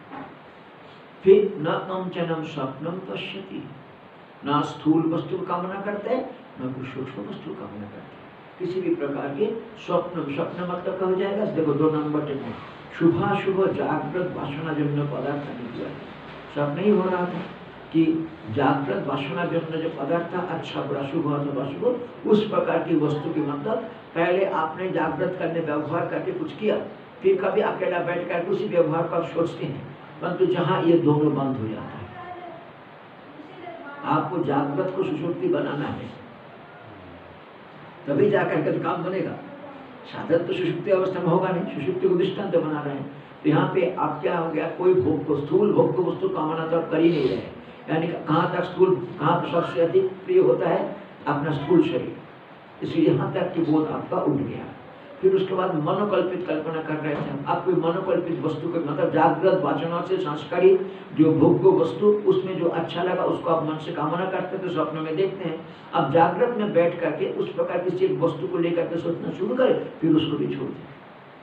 B: फिर न कंचनम स्वप्नम पश्यति, न स्थूल वस्तु की कामना करते न कोई सूक्ष्म वस्तु की कामना करते। किसी भी प्रकार के स्वप्न, स्वप्न मतलब क्या हो जाएगा? देखो दो नंबर टिप्पणी, शुभाशुभ जागृत वासना जन्य पदार्थ निकला। स्वप्न ही हो रहा था कि जागृत वासना जन्य जो पदार्थ था, अच्छा बुरा शुभ अथवा अशुभ, उस प्रकार की वस्तु की मतलब पहले आपने जागृत करने व्यवहार करके कुछ किया, फिर कभी अकेला बैठ कर उसी व्यवहार को आप सोचते हैं, परंतु जहाँ ये दोनों बंद हो जाता है। आपको जागृत को सुषुप्ति बनाना है, तभी जाकर के काम बनेगा। साधन तो सुषुप्ति अवस्था में होगा नहीं, सुषुप्ति को दृष्टांत बना रहे हैं। तो यहाँ पे आप क्या हो गया, कोई भोग को, स्थूल भोग को वस्तु कामना तो आप कर ही नहीं रहे। यानी कहाँ तक स्थूल, कहाँ पर सबसे अधिक प्रिय होता है? अपना स्थूल शरीर। इसलिए यहाँ तक कि बोध आपका उठ गया। फिर उसके बाद मनोकल्पित कल्पना कर रहे थे आप, कोई मनोकल्पित वस्तु को मतलब जागृत वासना से संस्कारित जो भोग्य वस्तु, उसमें जो अच्छा लगा उसको आप मन से कामना करते थे, स्वप्न में देखते हैं। अब जागृत में बैठ करके उस प्रकार किसी एक वस्तु को लेकर के सोचना शुरू करें, फिर उसको भी छोड़ दें,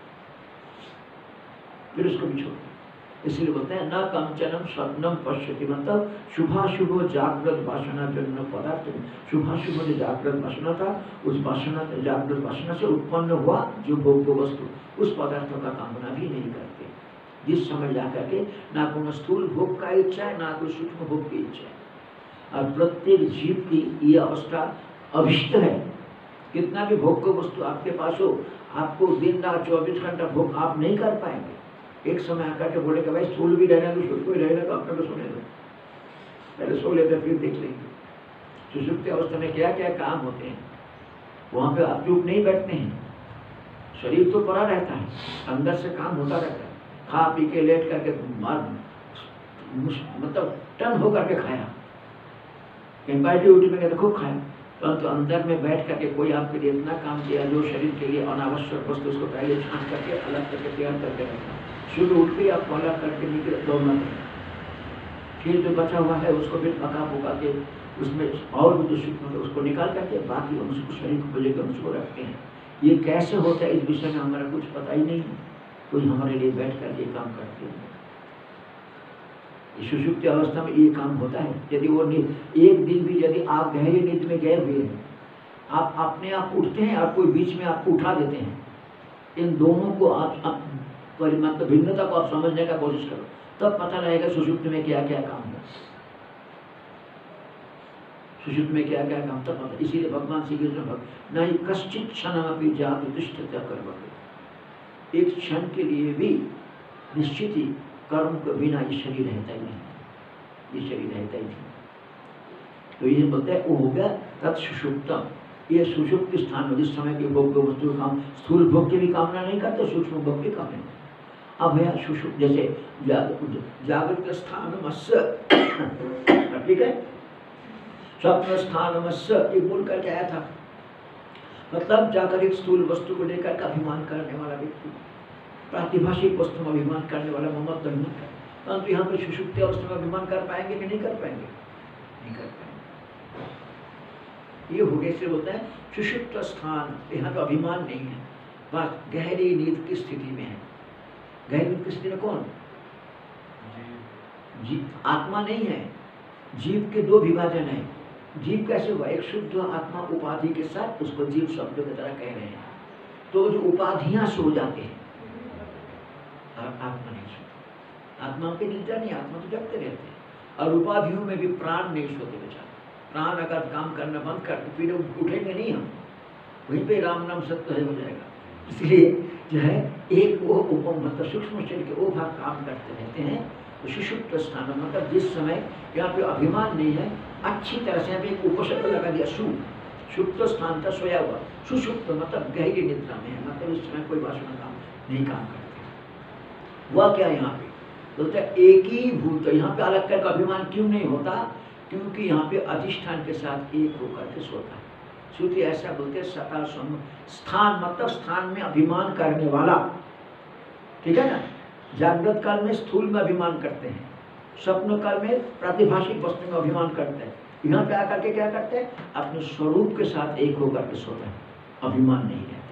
B: फिर उसको भी छोड़ दें। इसलिए बोलते हैं न कंचनम स्वप्नम पश्यति, मतलब शुभाशुभ जागृत वासना जन्य पदार्थ। शुभाशुभ जो जागृत वासना था, उस वासना जागृत वासना से उत्पन्न हुआ जो भोग्य वस्तु, उस पदार्थों का कामना भी नहीं करते। जिस समय जाकर के ना कोई स्थूल भोग का इच्छा है, ना कोई सूक्ष्म भोग की इच्छा है। और प्रत्येक जीव की ये अवस्था अभिष्ट है। कितना भी भोग्य वस्तु आपके पास हो, आपको दिन रात चौबीस घंटा भोग आप नहीं कर पाएंगे। एक समय आकर के बोले कि भाई स्थूल भी रहना तो सूक्ष्म भी रहना, तो आपका तो सोने दो, पहले सो लेते फिर देख लेंगे। सुषुप्ति अवस्था में क्या क्या काम होते हैं, वहाँ पे आप चुप नहीं बैठते हैं। शरीर तो पड़ा रहता है, अंदर से काम होता रहता है। खा पी के लेट करके मार मतलब टन होकर के खाया, कहीं पार्टी उठी में गया खूब खाया, परंतु अंदर में बैठ करके कोई आपके लिए इतना काम किया जो शरीर के लिए अनावश्यक वस्तु, उसको पहले छान करके अलग करके तैयार करके रखना। सुबह उठ के आप अलग करके निकले दौड़ना पड़ेगा। फिर जो बचा हुआ है उसको फिर पका पुका के उसमें और भी जो सूक्ष्म उसको निकाल करके बाकी उसको शरीर को लेकर उसको रखते हैं। ये कैसे होता है इस विषय में हमारा कुछ पता ही नहीं है, कोई हमारे लिए बैठ करके काम करते हैं। सुषुप्ति अवस्था में ये काम होता है। यदि वो नींद एक दिन भी यदि आप गहरी नींद में गए हुए हैं, आप अपने आप उठते हैं और कोई बीच में आपको उठा देते हैं, इन दोनों को आप, आप मतलब भिन्नता को आप समझने का कोशिश करो, तब पता लगेगा सुषुप्ति में क्या क्या काम है, सुषुप्ति में क्या क्या काम तब पता। इसीलिए भगवान श्री कृष्ण भक्त नहीं कश्चित क्षण अपनी जात उत्तिष्ठित कर, एक क्षण के लिए भी निश्चित ही कर्म के बिना ये शरीर रहता ही नहीं, ये शरीर रहता ही नहीं। तो ये बोलते हैं वो हो गया तत्सुषुप्तम, ये सुषुप्त स्थान में जिस समय के भोग वस्तु काम, स्थूल भोग की भी कामना नहीं करते, सूक्ष्म भोग की कामना नहीं। अब है सुषुप्त, जैसे जागृत स्थान मत्स्य, ठीक है, स्वप्न स्थान मत्स्य, ये बोल करके आया था। मतलब जाकर एक स्थूल वस्तु को लेकर के अभिमान करने वाला व्यक्ति, प्रातिभाषिक वस्तु में अभिमान करने वाला ममत्व नहीं है। परंतु यहाँ पे सुषुप्त अवस्था में अभिमान कर पाएंगे कि नहीं कर पाएंगे? नहीं कर पाएंगे। ये हो गए से होता है सुषुप्त स्थान, यहाँ पे अभिमान नहीं है, बस गहरी नींद की स्थिति में है। गहरी नींद की स्थिति में कौन? जीव, आत्मा नहीं है। जीव के दो विभाजन है। जीव कैसे हुआ? एक शुद्ध आत्मा उपाधि के साथ, उसको जीव शब्द की तरह कह रहे हैं। तो जो उपाधियां सो जाते हैं, आत्मा नहीं सोती। आत्मा पे निद्रा नहीं, आत्मा तो जगते रहते हैं। और उपाधियों में भी प्राण नहीं सोते बेचारे। प्राण अगर काम करना बंद कर तो फिर उठेंगे नहीं हम, वहीं पे राम नाम सत्य है हो जाएगा। इसलिए जो है एक वो उपम मतलब सूक्ष्म शरीर के वो भाग काम करते रहते हैं। तो सुषुप्त स्थान मतलब जिस समय यहाँ पे अभिमान नहीं है, अच्छी तरह से यहाँ पे एक उपशब्द लगा दिया, सु सुप्त स्थान था, सोया हुआ। सुषुप्त मतलब गहरी निद्रा में है, मतलब इस समय कोई वासना काम नहीं काम करते। वह क्या यहाँ पे बोलते हैं एक ही भूत। यहाँ पे अलग करके अभिमान क्यों नहीं होता? क्योंकि यहाँ पे अधिष्ठान के साथ एक होकर के सोता है। श्रुति ऐसा बोलते हैं सता सम स्थान मतलब स्थान में अभिमान करने वाला, ठीक है ना। जागृत काल में स्थूल में अभिमान करते हैं, स्वप्न काल में प्रातिभाषिक वस्तु में अभिमान करते हैं। यहाँ पे आकर के क्या करते हैं? अपने स्वरूप के साथ एक होकर के सोते हैं, अभिमान नहीं रहता।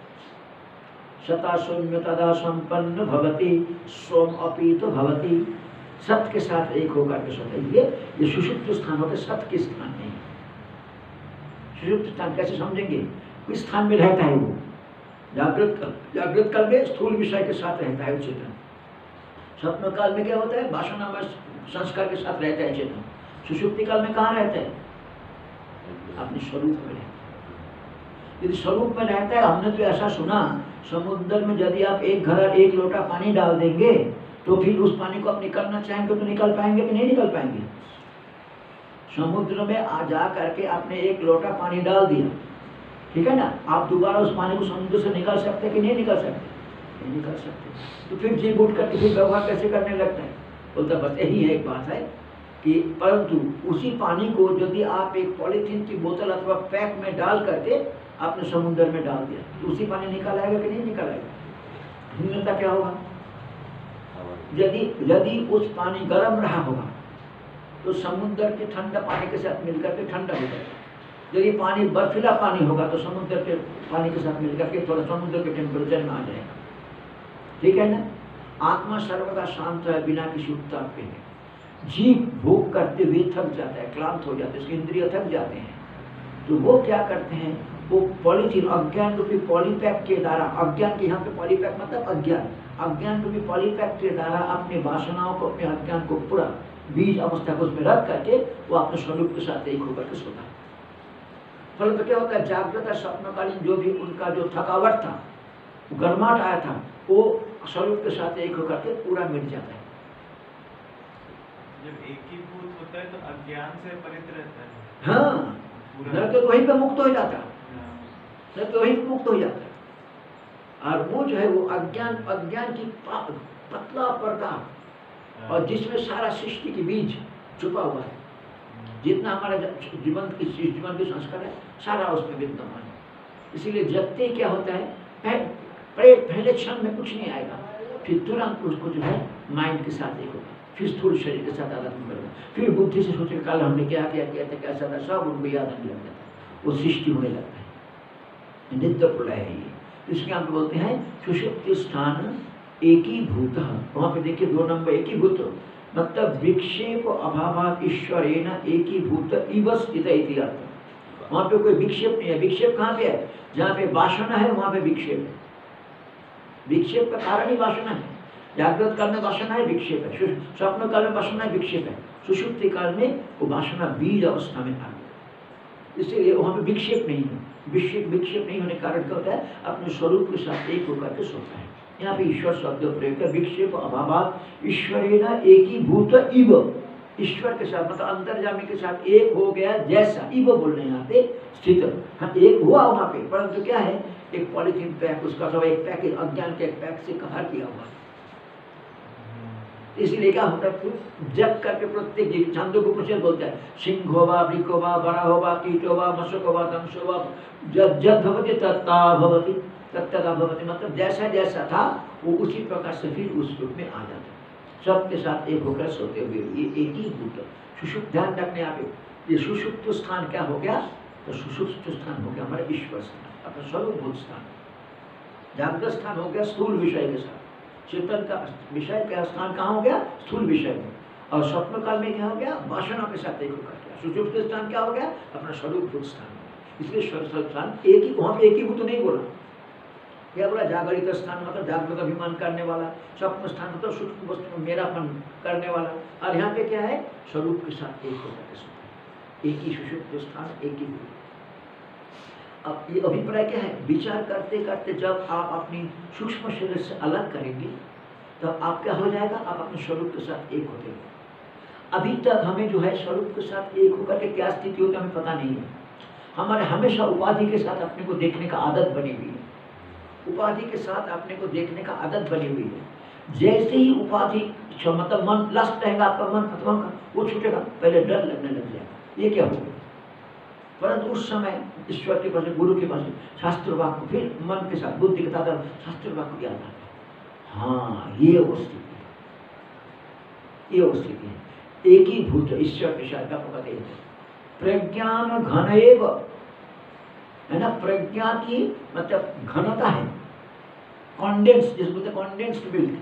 B: सता सौम्य तदा संपन्न भवति सोम अपीत भवति, सत्य के साथ एक होकर के सोते हैं। ये ये सुषुप्त स्थान होते, सत्य के स्थान नहीं। सुषुप्त स्थान कैसे समझेंगे? किस स्थान में रहता है वो? जागृत काल, जागृत काल में स्थूल विषय के साथ रहता है चेतन। स्वप्न काल में क्या होता है? वासना में संस्कार के साथ रहता है चेतन। सुषुप्ति काल में कहाँ रहता है? अपने स्वरूप में रहता है। यदि स्वरूप में रहता है, हमने तो ऐसा सुना समुद्र में यदि आप एक घड़ा एक लोटा पानी डाल देंगे तो फिर उस पानी को आप निकलना चाहेंगे तो निकल पाएंगे कि नहीं निकल पाएंगे? समुद्र में आ जा करके आपने एक लोटा पानी डाल दिया, ठीक है ना, आप दोबारा उस पानी को समुद्र से निकाल सकते कि नहीं निकाल सकते? नहीं निकाल सकते। तो फिर जीव उठ करके फिर व्यवहार कैसे करने लगता है? बोलता बस यही है एक बात है कि परंतु उसी पानी को यदि आप एक पॉलीथीन की बोतल अथवा पैक में डाल करके आपने समुद्र में डाल दिया तो उसी पानी निकाल आएगा कि नहीं निकाल आएगा? भिन्नता क्या होगा? यदि यदि उस पानी गर्म रहा होगा तो समुद्र के ठंडा पानी के साथ मिलकर के ठंडा हो जाएगा। यदि पानी बर्फीला पानी होगा तो समुद्र के पानी के साथ मिलकर के थोड़ा समुद्र के टेम्परेचर में आ जाएगा, ठीक है ना। आत्मा सर्वदा शांत है, बिना किसी उत्ताप के है। जीव भोग करते हुए थक जाता है, क्लांत हो जाता है, उसके इंद्रिय थक जाते हैं। तो वो क्या करते हैं? वो पॉलीथीन अज्ञान रूपी पॉलीपैक के द्वारा, अज्ञान के यहाँ पे पॉलीपैक मतलब अज्ञान, अज्ञान रूपी पॉलीपैक के द्वारा अपनी वासनाओं को, अपने अज्ञान को पूरा बीज अवस्था को उसमें रख करके वो अपने स्वरूप के साथ एक होकर के सोता है। फल तो क्या होता है? जागृत स्वप्नकालीन जो भी उनका जो थकावट था, गर्माहट आया था, वो स्वरूप के साथ एक होकर के पूरा मिट जाता है।
C: जब एक ही भूत होता है तो अज्ञान से परित रहता है।
B: हाँ, न तो वहीं पे मुक्त हो जाता है, न तो वहीं मुक्त हो जाता है। और वो जो है वो अज्ञान अज्ञान की पतला पर्दा और जिसमें सारा सृष्टि के बीज छुपा हुआ है, जितना हमारा जीवन की जीवन के संस्कार है सारा उसमें विद्यमान है। इसीलिए जगते क्या होता है? पहले पहले क्षण में कुछ नहीं आएगा, फिर तुरंत उसको जो है माइंड के साथ एक होगा, फिर स्थूल शरीर के साथ आदत करेगा, फिर बुद्धि से सोचे कल हमने क्या किया किया था कैसा था, सब उनको याद आने लग जाता है, वो सृष्टि होने लगता है। नित्य प्रलय है ये। इसके हम बोलते हैं सुषुप्ति स्थान एक ही भूत। वहाँ पे देखिए दो नंबर एक ही भूत मतलब विक्षेप अभाव ईश्वरेण एक ही भूत इवस इति अर्थ। वहाँ पे कोई विक्षेप नहीं है। विक्षेप कहाँ पे है? जहाँ पे वासना है वहाँ पे विक्षेप है। विक्षेप का कारण ही वासना है। जागृत काल में वासना है, विक्षेप है। स्वप्न काल में वासना है, विक्षेप है। सुषुप्ति काल में वो वासना बीज अवस्था में आ गई, इसलिए वहाँ पे विक्षेप नहीं है। विक्षेप विक्षेप नहीं होने के कारण क्या होता है? अपने स्वरूप के साथ एक होकर के सोता है। यहाँ पे ईश्वर शब्द प्रयोग कर विक्षेप अभाव ईश्वरेण एकीभूत इव, ईश्वर के साथ मतलब अंतर्यामी के साथ एक हो गया जैसा, इव बोल रहे हैं यहाँ पे स्थित। हाँ एक हुआ वहाँ पे, परंतु क्या है एक पॉलिथीन पैक, उसका सब एक पैकेज अज्ञान के एक पैक से कवर किया हुआ है। इसलिए क्या होता है जग करके प्रत्येक जीव छंदों को कुछ बोलता है सिंह होवा वृक होवा बड़ा होवा कीट होवा मशक होवा दंश होवा जब जब भवती तत्ता भवती तत्ता भवती, मतलब जैसा जैसा था वो उसी प्रकार से फिर उस रूप में आ जाता है, सबके साथ एक होकर सोते हुए। ये एक ही भूत सुषुप्त, ध्यान रखने आप ये सुषुप्त स्थान क्या हो गया, तो सुषुप्त स्थान हो गया हमारा ईश्वर स्थान, अपना स्वरूपभूत स्थान। जागृत स्थान हो गया स्थूल विषय के साथ, चेतन का विषय का स्थान कहाँ हो गया स्थूल विषय में, और स्वप्न काल में क्या हो गया वासना के साथ एक होकर गया। सुषुप्त स्थान क्या हो गया अपना स्वरूपभूत स्थान, इसलिए स्वरूप स्थान एक ही, वहाँ पे एक ही भूत नहीं बोला, क्या बोला जागृत स्थान मतलब जागृत अभिमान करने वाला, स्वप्न स्थान मतलब सूक्ष्म वस्तु में मेरापन करने वाला, और यहाँ पे क्या है स्वरूप के साथ एक होकर के एक ही सुषुप्त स्थान एक ही भूत। अब ये अभिप्राय क्या है, विचार करते करते जब आप अपनी सूक्ष्म शरीर से अलग करेंगे तब तो आप क्या हो जाएगा, आप अपने स्वरूप के साथ एक होते हैं। अभी तक हमें जो है स्वरूप के साथ एक होकर के क्या स्थिति होती है हमें पता नहीं है, हमारे हमेशा उपाधि के साथ अपने को देखने का आदत बनी हुई है, उपाधि के साथ अपने को देखने का आदत बनी हुई है। जैसे ही उपाधि मतलब मन लस्ट रहेगा आपका मन खत्म का वो छूटेगा, पहले डर लगने लग जाएगा, ये क्या होगा, परंतु उस समय ईश्वर के पास गुरु के पास शास्त्र वाक्य फिर मन के साथ बुद्धि के साथ शास्त्र वाक्य याद आता है, हाँ ये वो स्थिति है, ये वो स्थिति है एक ही भूत ईश्वर के साथ का पकड़े प्रज्ञान घन एव है ना, प्रज्ञा की मतलब घनता है, कॉन्डेंस जिसको बोलते हैं कॉन्डेंस्ड मिल्क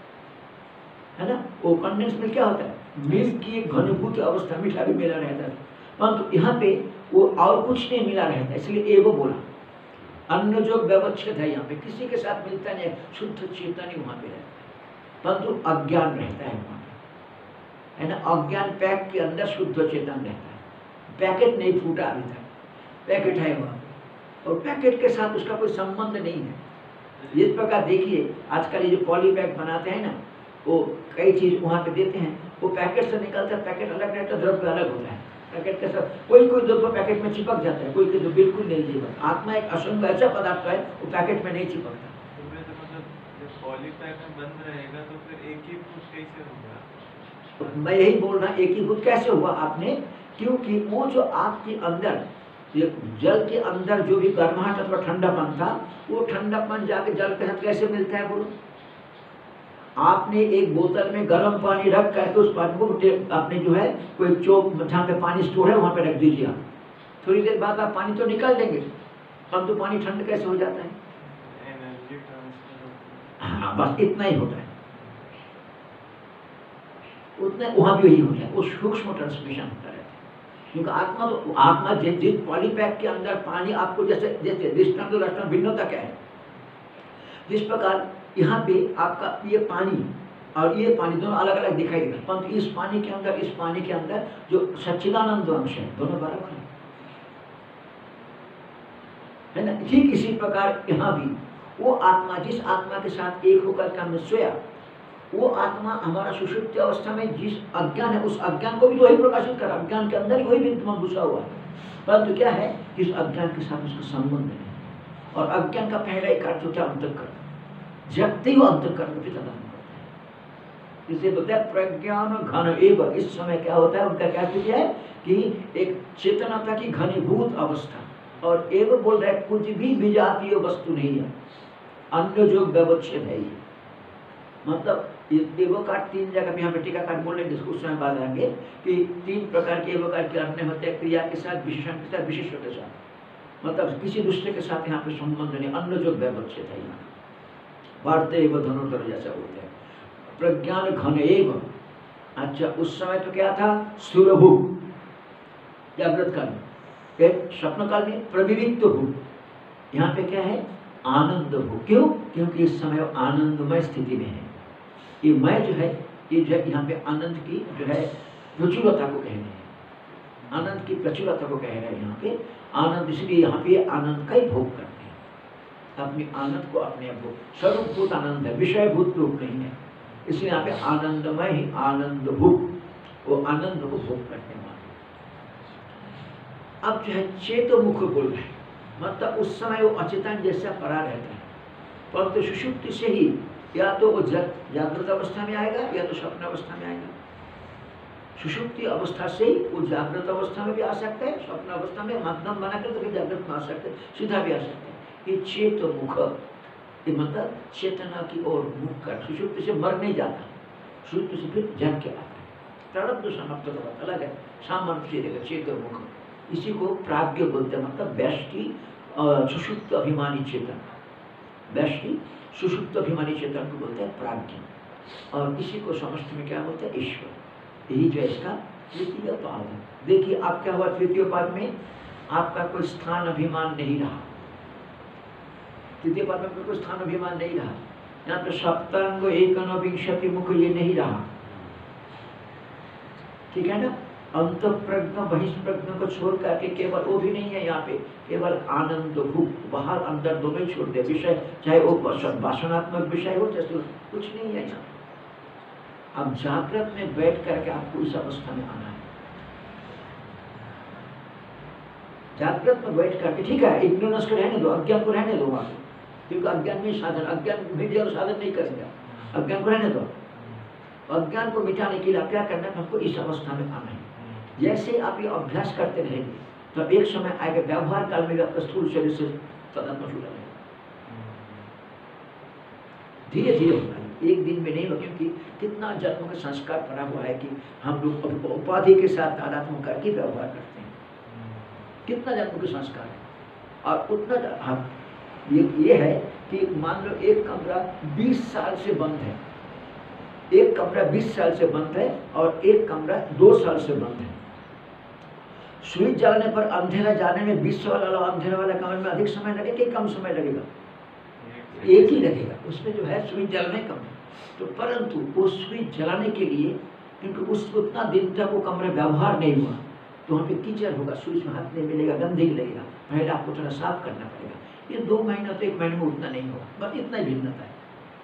B: है ना, वो कॉन्डेंस्ड मिल्क क्या होता है मिल्क की एक घनीभूत अवस्था, मीठा भी मिला रहता है, परंतु यहाँ पे वो और कुछ नहीं मिला रहता है, इसलिए एवो बोला। अन्य जो व्यवच्छेद है यहाँ पे किसी के साथ मिलता नहीं है, शुद्ध चेतन ही वहाँ पे रहता है, परंतु अज्ञान रहता है वहाँ पे है ना, अज्ञान पैक के अंदर शुद्ध चेतन रहता है, पैकेट नहीं फूटा अभी तक, पैकेट है वहाँ पे और पैकेट के साथ उसका कोई संबंध नहीं है। इस प्रकार देखिए आजकल ये जो पॉली पैक बनाते हैं ना, वो कई चीज वहाँ पे देते हैं, वो पैकेट से निकलता है, पैकेट अलग रहता है, द्रव्य अलग होता है, पैकेट के साथ कोई कोई द्रव्य पैकेट में चिपक जाता है, कोई कोई तो बिल्कुल नहीं चिपकता। आत्मा एक असंग ऐसा पदार्थ है वो पैकेट में नहीं चिपकता।
C: पॉली पैक में बंद रहेगा तो फिर एक ही भूत कैसे होगा?
B: तो मैं यही बोल रहा, एक ही भूत कैसे हुआ आपने, क्योंकि वो जो आपके अंदर ये जल के अंदर जो भी गर्माहट अथवा ठंडापन था, वो ठंडापन जाके जल के साथ कैसे मिलता है बोलो। आपने एक बोतल में गर्म पानी रख करके उस पानी को आपने जो है कोई चौक जहाँ पे पानी स्टोर है वहाँ पे रख दीजिए, आप थोड़ी देर बाद आप पानी तो निकाल देंगे, अब तो पानी ठंड कैसे हो जाता है, हाँ बस इतना ही होता है, उतना वहाँ भी यही होता है, वो सूक्ष्म ट्रांसमिशन होता है। क्योंकि आत्मा तो आत्मा जिस जिस पॉलीपैक के अंदर पानी आपको जैसे जैसे दृष्टांत तो दृष्टांत भिन्नता क्या है, जिस प्रकार यहाँ पे आपका ये पानी और ये पानी दोनों अलग अलग दिखाई देगा, परंतु इस पानी के अंदर इस पानी के अंदर जो सच्चिदानंद अंश है दोनों बराबर है ना। ठीक इसी प्रकार यहाँ भी वो आत्मा जिस आत्मा के साथ एक होकर के हमने सोया, वो आत्मा हमारा सुषुप्त अवस्था में जिस अज्ञान है उस अज्ञान को भी वही प्रकाशित कर, अज्ञान के अंदर ही वही विद्यमान घुसा हुआ है, परंतु क्या है कि इस अज्ञान के साथ उसका संबंध नहीं। और अज्ञान का पहला एक अर्थ होता है अंतःकरण, जगते ही वो अंतःकरण भी प्रदान करता है, इसे बोलते हैं प्रज्ञान घन एव। इस समय क्या होता है उनका क्या स्थिति है कि एक चेतनता की घनीभूत अवस्था, और एव बोल रहे कुछ भी विजातीय वस्तु नहीं है, अन्य जो व्यवच्छेद है ये, मतलब एवोकार तीन जगह यहाँ पे टीकाकार बोल रहे हैं, जिसको उस समय बाद आएंगे कि तीन प्रकार के एवोकार के अन्य होते हैं, क्रिया के साथ, विशेषण के साथ, विशेषण के साथ, मतलब किसी दूसरे के साथ यहाँ पे संबंध नहीं, अन्य जो व्यवच्छेद है यहाँ वार्ते एवं धनुर्धर जैसा बोलते हैं। प्रज्ञान घन एव, अच्छा उस समय तो क्या था सुरभु जागृत काल में, स्वप्न काल में प्रविविक्त भू, यहाँ पे क्या है आनंद भू। क्यों? क्योंकि इस समय आनंदमय स्थिति में है, ये मैं जो है ये जो है यहाँ पे आनंद की जो है प्रचुरता को कह रहे हैं, आनंद की प्रचुरता को कह रहे हैं यहाँ पे आनंद, इसलिए यहाँ पे आनंद का ही भोग करते हैं। अपनी आनंद को अपने आप स्वरूप भूत आनंद है, विषय भूत रूप नहीं है। इसलिए यहाँ पे आनंदमय ही आनंद भूत, वो आनंद को भोग करने वाले। अब जो है चेतो मुख बोल रहे, मतलब उस समय वो अचेतन जैसा पड़ा रहता है, परंतु सुषुप्ति से ही या तो वो जागृत अवस्था में आएगा या तो स्वप्न अवस्था में आएगा। सुषुप्ति अवस्था से ही वो जागृत अवस्था में भी आ सकता है, स्वप्न अवस्था में माध्यम बना कर तो फिर जागृत में आ सकते हैं, सीधा भी आ सकते हैं। ये चेतो मुख, ये मतलब चेतना की ओर मुख कर, सुषुप्ति से मर नहीं जाता, सुषुप्ति से फिर जग के आता है। प्रारब्ध समाप्त का बात अलग है, सामान्य से रहेगा चेतो मुख। इसी को प्राज्ञ बोलते हैं, मतलब व्यष्टि सुषुप्त अभिमानी चेतन, व्यष्टि सुषुप्त अभिमानी चेतन को बोलते हैं प्राज्ञ, और इसी को समष्टि में क्या बोलते हैं ईश्वर। यही जो है इसका तृतीय पाद है। देखिए आप क्या हुआ तृतीय पाद में, आपका कोई स्थान अभिमान नहीं रहा, तृतीय पाद में कोई स्थान अभिमान नहीं रहा। यहाँ पे सप्तांग एक अनविंशति मुख ये नहीं रहा, ठीक है ना। अंत प्रज्ञ बहिष्प्रज्ञ को छोड़ करके केवल वो भी नहीं है, यहाँ पे केवल आनंद भूख, बाहर अंदर दोनों ही छोड़ दे। विषय चाहे वो वासनात्मक विषय हो जैसे कुछ नहीं है यहाँ। अब जागृत में बैठ करके आपको इस अवस्था में आना है। जागृत में बैठ करके, ठीक है इग्नोरेंस को रहने दो, अज्ञान को रहने दो वहां, क्योंकि अज्ञान में साधन, अज्ञान मीडिया साधन नहीं करेगा, अज्ञान को रहने दो। अज्ञान को मिटाने के लिए क्या करना है, हमको इस अवस्था में आना है। जैसे आप ये अभ्यास करते रहेंगे तो एक समय आएगा व्यवहार काल में भी आपका स्थूल शरीर से तदात्म जुड़ा रहेगा, धीरे धीरे होगा, एक दिन में नहीं होगा। क्योंकि कितना जन्मों का संस्कार पड़ा हुआ है कि हम लोग उपाधि के साथ तादात्म्य करके व्यवहार करते हैं, कितना जन्मों के संस्कार है। और उतना हम ये, ये है कि मान लो एक कमरा बीस साल से बंद है, एक कमरा बीस साल से बंद है और एक कमरा दो साल से बंद है। स्विच जलाने पर अंधेरा जाने में बीस वाला अंधेरे वाला कमरे में अधिक समय लगेगा कि कम समय लगेगा, एक ही लगेगा, उसमें जो है स्विच जलाने कम है। तो परंतु वो स्विच जलाने के लिए, क्योंकि उस उतना दिन तक वो कमरा व्यवहार नहीं हुआ, तो वहाँ पे कीचड़ होगा, स्विच में हाथ नहीं मिलेगा, गंदगी लगेगा, पहले आपको थोड़ा साफ करना पड़ेगा। ये दो महीना तो एक महीने में उतना नहीं होगा, बस इतना ही भिन्नता है,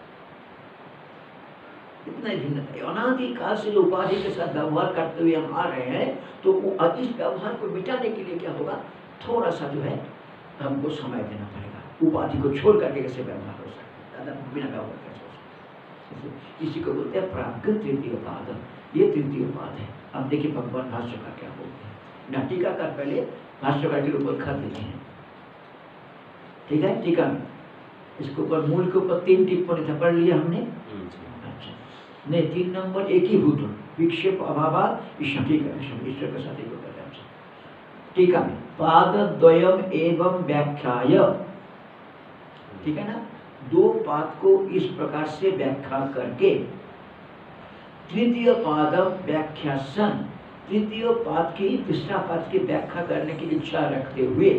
B: इतना ही भिन्नता है। अनादि काल से जो उपाधि के साथ व्यवहार करते हुए हम आ रहे हैं, तो वो इस व्यवहार को मिटाने के लिए क्या होगा, थोड़ा सा जो है हमको समय देना पड़ेगा। उपाधि को छोड़ करके कैसे व्यवहार हो सकता है, बिना व्यवहार कैसे हो सकता है, इसी को बोलते हैं प्राज्ञ तृतीय पाद। ये तृतीय पाद है। अब देखिए भगवान भाष्यकार क्या बोलते हैं ना, टीकाकार पहले भाष्यकार के ऊपर खत देते हैं, ठीक है। टीका में इसके ऊपर मूल के ऊपर तीन टिप्पणी था, पढ़ लिया हमने, अच्छा नहीं तीन नंबर एक ही भूत विक्षेप अभाव ईश्वर, ठीक है ईश्वर के साथ ही होता है। टीका में पाद द्वयम एवं व्याख्याय, ठीक है ना, दो पाद को इस प्रकार से व्याख्या करके तृतीय पाद व्याख्या सन, तृतीय पाद की तीसरा पाद की व्याख्या करने की इच्छा रखते हुए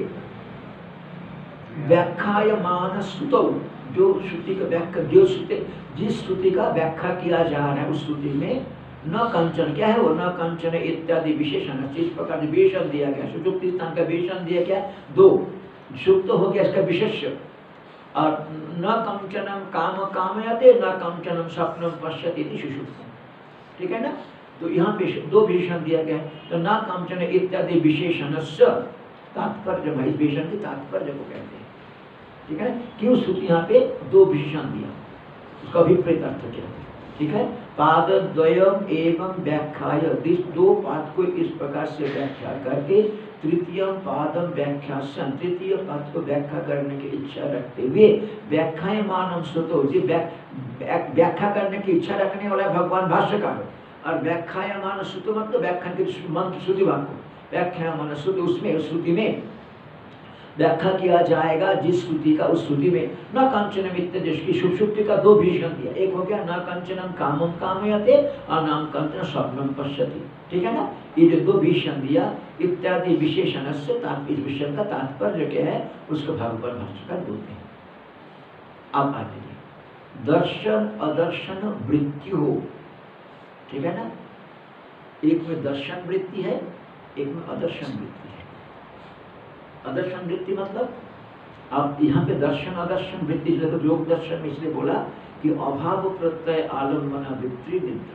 B: व्याख्यायमान श्रुतौ, जो श्रुति का व्याख्या, जो श्रुति जिस श्रुति का व्याख्या किया जा रहा है उस श्रुति में न कंचन, क्या है वो, न कंचन इत्यादि विशेषण, इस प्रकार विशेषण दिया गया, सुषुप्ति स्थान का विशेषण दिया गया, दो सुप्त हो गया इसका विशेष्य, और न कंचनम काम कामयते न कंचनम स्वप्नम पश्यति सुषुप्तम्, ठीक है ना। तो यहाँ पे दो विशेषण दिया गया है, तो न कंचन इत्यादि विशेषणस्य तात्पर्य, भाई विशेषण के तात्पर्य को कहते हैं, ठीक है। क्यों श्रुति यहाँ पे दो विशेषण दिया, उसका अभिप्रेत अर्थ क्या है, ठीक है। पाद द्वयम एवं व्याख्याय, दो पाद को इस प्रकार से व्याख्या करके तृतीय पादम व्याख्या सन, तृतीय पाद को व्याख्या करने की इच्छा रखते हुए व्याख्यायमान श्रुतो, जी व्याख्या करने की इच्छा रखने वाला भगवान भाष्यकार, और व्याख्यायमान श्रुतो मतलब व्याख्या की मंत्र श्रुति वाक्य, व्याख्यायमान श्रुति उसमें श्रुति में व्याख्या किया जाएगा जिस श्रुति का, उस श्रुति में न कंचनम इत्यादि सुषुप्ति का दो विशेषण दिया, एक हो गया न कंचनम कामम कामयते और नाम कंचन स्वप्नम पश्यति, ठीक है ना। ये जो दो विशेषण दिया इत्यादि विशेषण से इस विषय का तात्पर्य क्या है उसको भगवान भाष्यकार बोलते हैं। अब आगे दर्शन अदर्शन वृत्ति हो, ठीक है ना, एक में दर्शन वृत्ति है, एक में अदर्शन वृत्ति है। अदर्शन वृत्ति मतलब अब यहाँ पे दर्शन अदर्शन वृत्ति, इसलिए तो योग दर्शन में इसलिए बोला कि अभाव प्रत्यय आलम्बना वृत्ति निद्रा।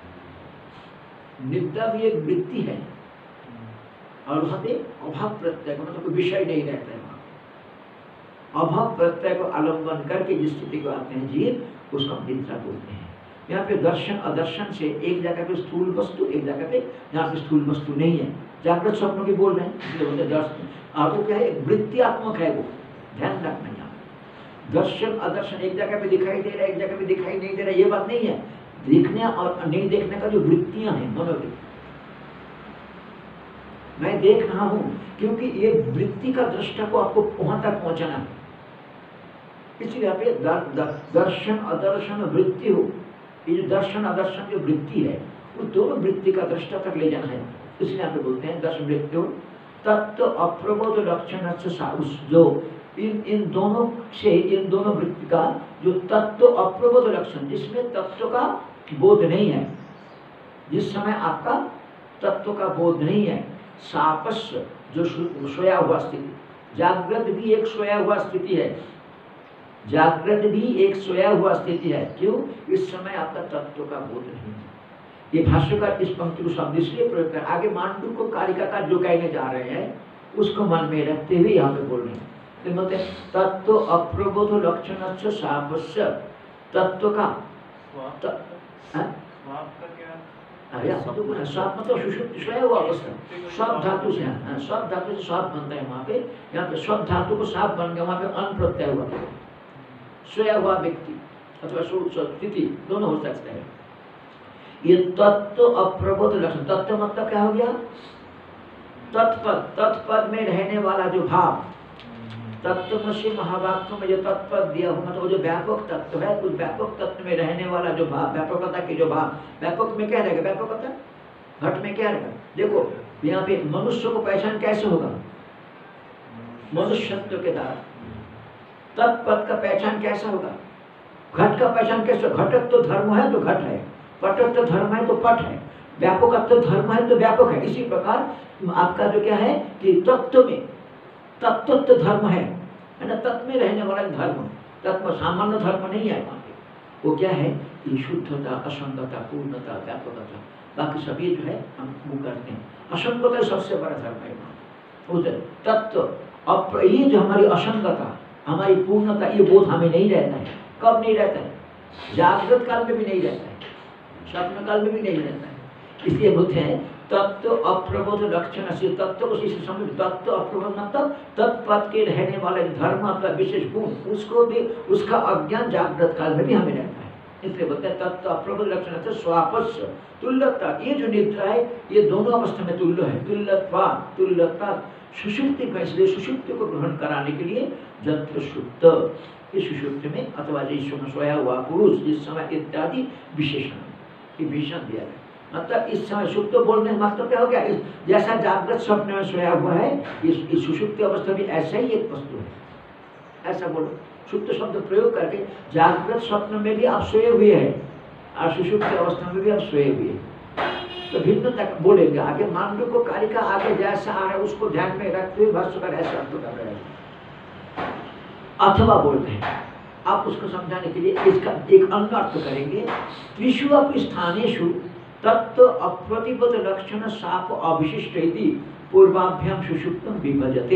B: निद्रा भी एक वृत्ति है और वहां पे अभाव प्रत्यय का मतलब कोई विषय नहीं रहता है वहां। अभाव प्रत्यय को आलम्बन करके जिस स्थिति को आते हैं जीव, उसको हम निद्रा बोलते हैं। यहाँ पे दर्शन अदर्शन से एक जगह पे स्थूल वस्तु, एक जगह पे जहाँ पे स्थूल वस्तु नहीं है, जागृत स्वप्नों की बोल रहे हैं, इसलिए बोलते हैं दर्शन। आपको क्या है, वृत्तियात्मक है वो, ध्यान रखना यहाँ। दर्शन अदर्शन एक जगह पे दिखाई दे रहा है, एक जगह पे दिखाई नहीं दे रहा है, ये बात नहीं है। देखने और नहीं देखने का जो वृत्तियां हैं, मनोवृत्ति, मैं देख रहा हूं क्योंकि ये वृत्ति का दृष्टा को आपको वहां तक पहुंचाना है। इसलिए यहाँ पे दर, दर, दर्शन अदर्शन वृत्ति हो, ये जो दर्शन अदर्शन जो वृत्ति है, उस दोनों वृत्ति का दृष्टा तक ले जाना है। इसलिए यहाँ पे बोलते हैं दर्शन वृत्ति हो तत्व अप्रबोध लक्षण से, जो इन इन दोनों से, इन दोनों वृत्ति का जो तत्व अप्रबोध लक्षण, जिसमें तत्व का बोध नहीं है, जिस समय आपका तत्व का बोध नहीं है, सापस्य जो सोया हुआ स्थिति, जागृत भी एक सोया हुआ स्थिति है, जागृत भी एक सोया हुआ स्थिति है। क्यों? इस समय आपका तत्व का बोध नहीं है। ये भाष्यकार इस पंक्ति को शब्द इसलिए प्रयोग कर, आगे मांडू को कारिका का जो कहने जा रहे हैं उसको मन में रखते हुए यहाँ पे बोल रहे हैं। तो बोलते हैं तत्व अप्रबोध लक्षण से सापस्य, तत्व का अरे तो स्वाप मतलब सुषुप्ति सोया हुआ अवस्था, स्वाप धातु से, स्वाप धातु से स्वाप बनता है वहाँ पे। यहाँ पे स्वाप धातु को साप बन गया, वहाँ पे अन प्रत्यय हुआ, सोया हुआ व्यक्ति अथवा स्थिति दोनों हो सकते हैं। ये तत्व अप्रबोध लक्षण, तत्व मतलब क्या हो गया, तत्पद, तत्पद में रहने वाला जो भाव, तत्वमसि महावाक्य में जो तत्पद दिया हुआ, मतलब जो व्यापक तत्व है, उस व्यापक तत्व में रहने वाला जो भाव, व्यापकता की जो भाव, व्यापक में क्या रहेगा, व्यापकता घट में क्या रहेगा। देखो यहाँ पे मनुष्य को पहचान कैसे होगा, मनुष्यत्व के द्वारा। तत्पद का पहचान कैसा होगा, घट का पहचान कैसे, घटत्व धर्म है तो घट है, पटत्व धर्म है तो पट है, व्यापकत्व धर्म है तो व्यापक है। इसी प्रकार आपका जो क्या है कि तत्व में तत्व धर्म है, है ना, तत्व में रहने वाला धर्म, तत्व सामान्य धर्म नहीं है वहाँ पे। वो क्या है कि शुद्धता, असंगता, पूर्णता, व्यापकता, बाकी सभी जो है हम वो करते हैं। असंगता सबसे बड़ा धर्म है वहाँ। तत्व अब ये जो हमारी असंगता, हमारी पूर्णता, ये बोध हमें नहीं रहता है। कब नहीं रहता है, जागृत काल में भी नहीं रहता है, स्वप्न काल में भी नहीं रहता है। इसलिए बोलते हैं तत्व अप्रबोध लक्षण से, तत्व को समझ, तत्व अप्रबोध मतलब तत्पद के रहने वाले धर्म अथवा विशेष गुण, उसको भी, उसका अज्ञान जागृत काल में भी हमें रहता है। इसलिए बोलते हैं तत्व अप्रबोध लक्षण से स्वापस्य तुल्यता। ये जो निद्रा है ये दोनों अवस्था में तुल्य है, तुल्यत्वा, तुल्यता। सुषुप्ति का, इसलिए सुषुप्ति को ग्रहण कराने के लिए जंत्र सुप्त, इस सुषुप्ति में अथवा जिस समय सोया हुआ पुरुष, जिस समय इत्यादि विशेषण भीषण दिया है। मतलब इस समय सुप्त बोलने का मतलब क्या हो गया, इस जैसा जागृत स्वप्न में सोया हुआ है, इस, इस सुषुप्ति अवस्था में ऐसा ही एक वस्तु है, ऐसा बोलो। सुप्त शब्द प्रयोग करके जागृत स्वप्न में भी आप सोए हुए हैं और सुषुप्ति अवस्था में भी आप सोए हुए हैं, तो भिन्न तक बोलेंगे। आगे मांडू को कारिका आगे जैसा आ रहा है उसको ध्यान में रखते हुए भाष्यकार ऐसा अर्थ कर रहे हैं। अथवा बोलते हैं, आप उसको समझाने के लिए इसका एक अन्य अर्थ करेंगे। त्रिषु अपि स्थानेषु तत्व अप्रतिपद लक्षण साप अविशिष्ट इति पूर्वाभ्याम सुषुप्तम विभजते।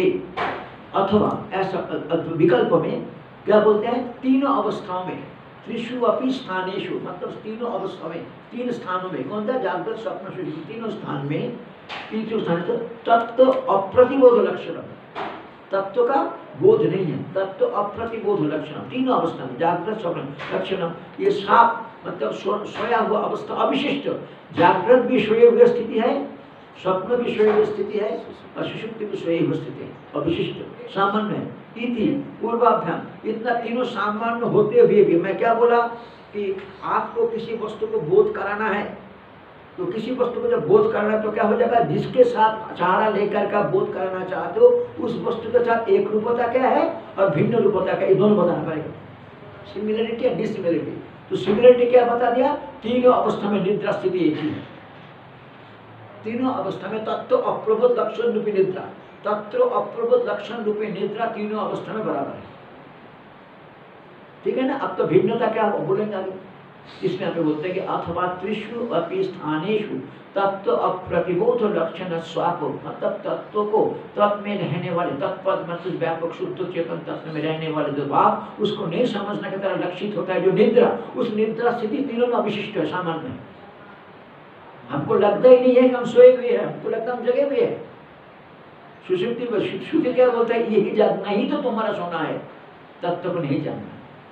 B: अथवा ऐसा विकल्प में क्या बोलते हैं, तीनों अवस्थाओं में, त्रिषु अपि स्थानेषु मतलब तीनों अवस्थाओं में, तीन स्थानों में, कौन सा, जागृत स्वप्न सुषुप्ति, तीनों स्थान में, तीसरे स्थान तो तत्व अप्रतिबोध लक्षण, तत्व का बोध नहीं है, तत्व अप्रतिबोध लक्षण, तीनों अवस्था में, जागृत स्वप्न लक्षण। ये साप मतलब सोया हुआ अवस्था अविशिष्ट, जागृत भी सोए हुए स्थिति है, स्वप्न भी सोए हुई स्थिति है और सुषुप्ति भी सोई हुई स्थिति है, अविशिष्ट सामान्य है। इति पूर्वाभ्याम, इतना तीनों सामान्य होते हुए भी, मैं क्या बोला कि आपको किसी वस्तु को बोध कराना है, तो किसी वस्तु को जब बोध करना है तो क्या हो जाएगा, जिसके साथ सहारा लेकर का बोध कराना चाहते हो उस वस्तु के साथ एक रूपता क्या है और भिन्न रूपता क्या, ये दोनों बताना पड़ेगा, सिमिलरिटी या डिसिमिलरिटी। तो सिमिलरिटी क्या बता दिया, तीनों अवस्था में निद्रा स्थिति एक ही है, तीनों अवस्था में तत्व अप्रबोध लक्षण रूपी निद्रा, तत्र अप्रबोध लक्षण रूपे निद्रा तीनों अवस्था में बराबर है। ठीक है ना। अब तो भिन्नता क्या बोलेंगे आगे, इसमें हमें बोलते हैं कि अथवा त्रिषु अपि स्थानेषु तत्व अप्रतिबोध लक्षण स्वाप, मतलब तत्व को तत्व में रहने वाले तत्पद मतलब व्यापक शुद्ध चेतन तत्व में रहने वाले जो भाव उसको नहीं समझने की तरह लक्षित होता है जो निद्रा, उस निद्रा स्थिति तीनों में अविशिष्ट है, सामान्य है। हमको लगता ही नहीं है कि हम सोए हुए हैं, हमको लगता है हम जगे हुए हैं। सुषुप्ति में सुषुप्ति क्या बोलता है, यही जानना ही तो तुम्हारा सोना है, तत्व को नहीं जानना।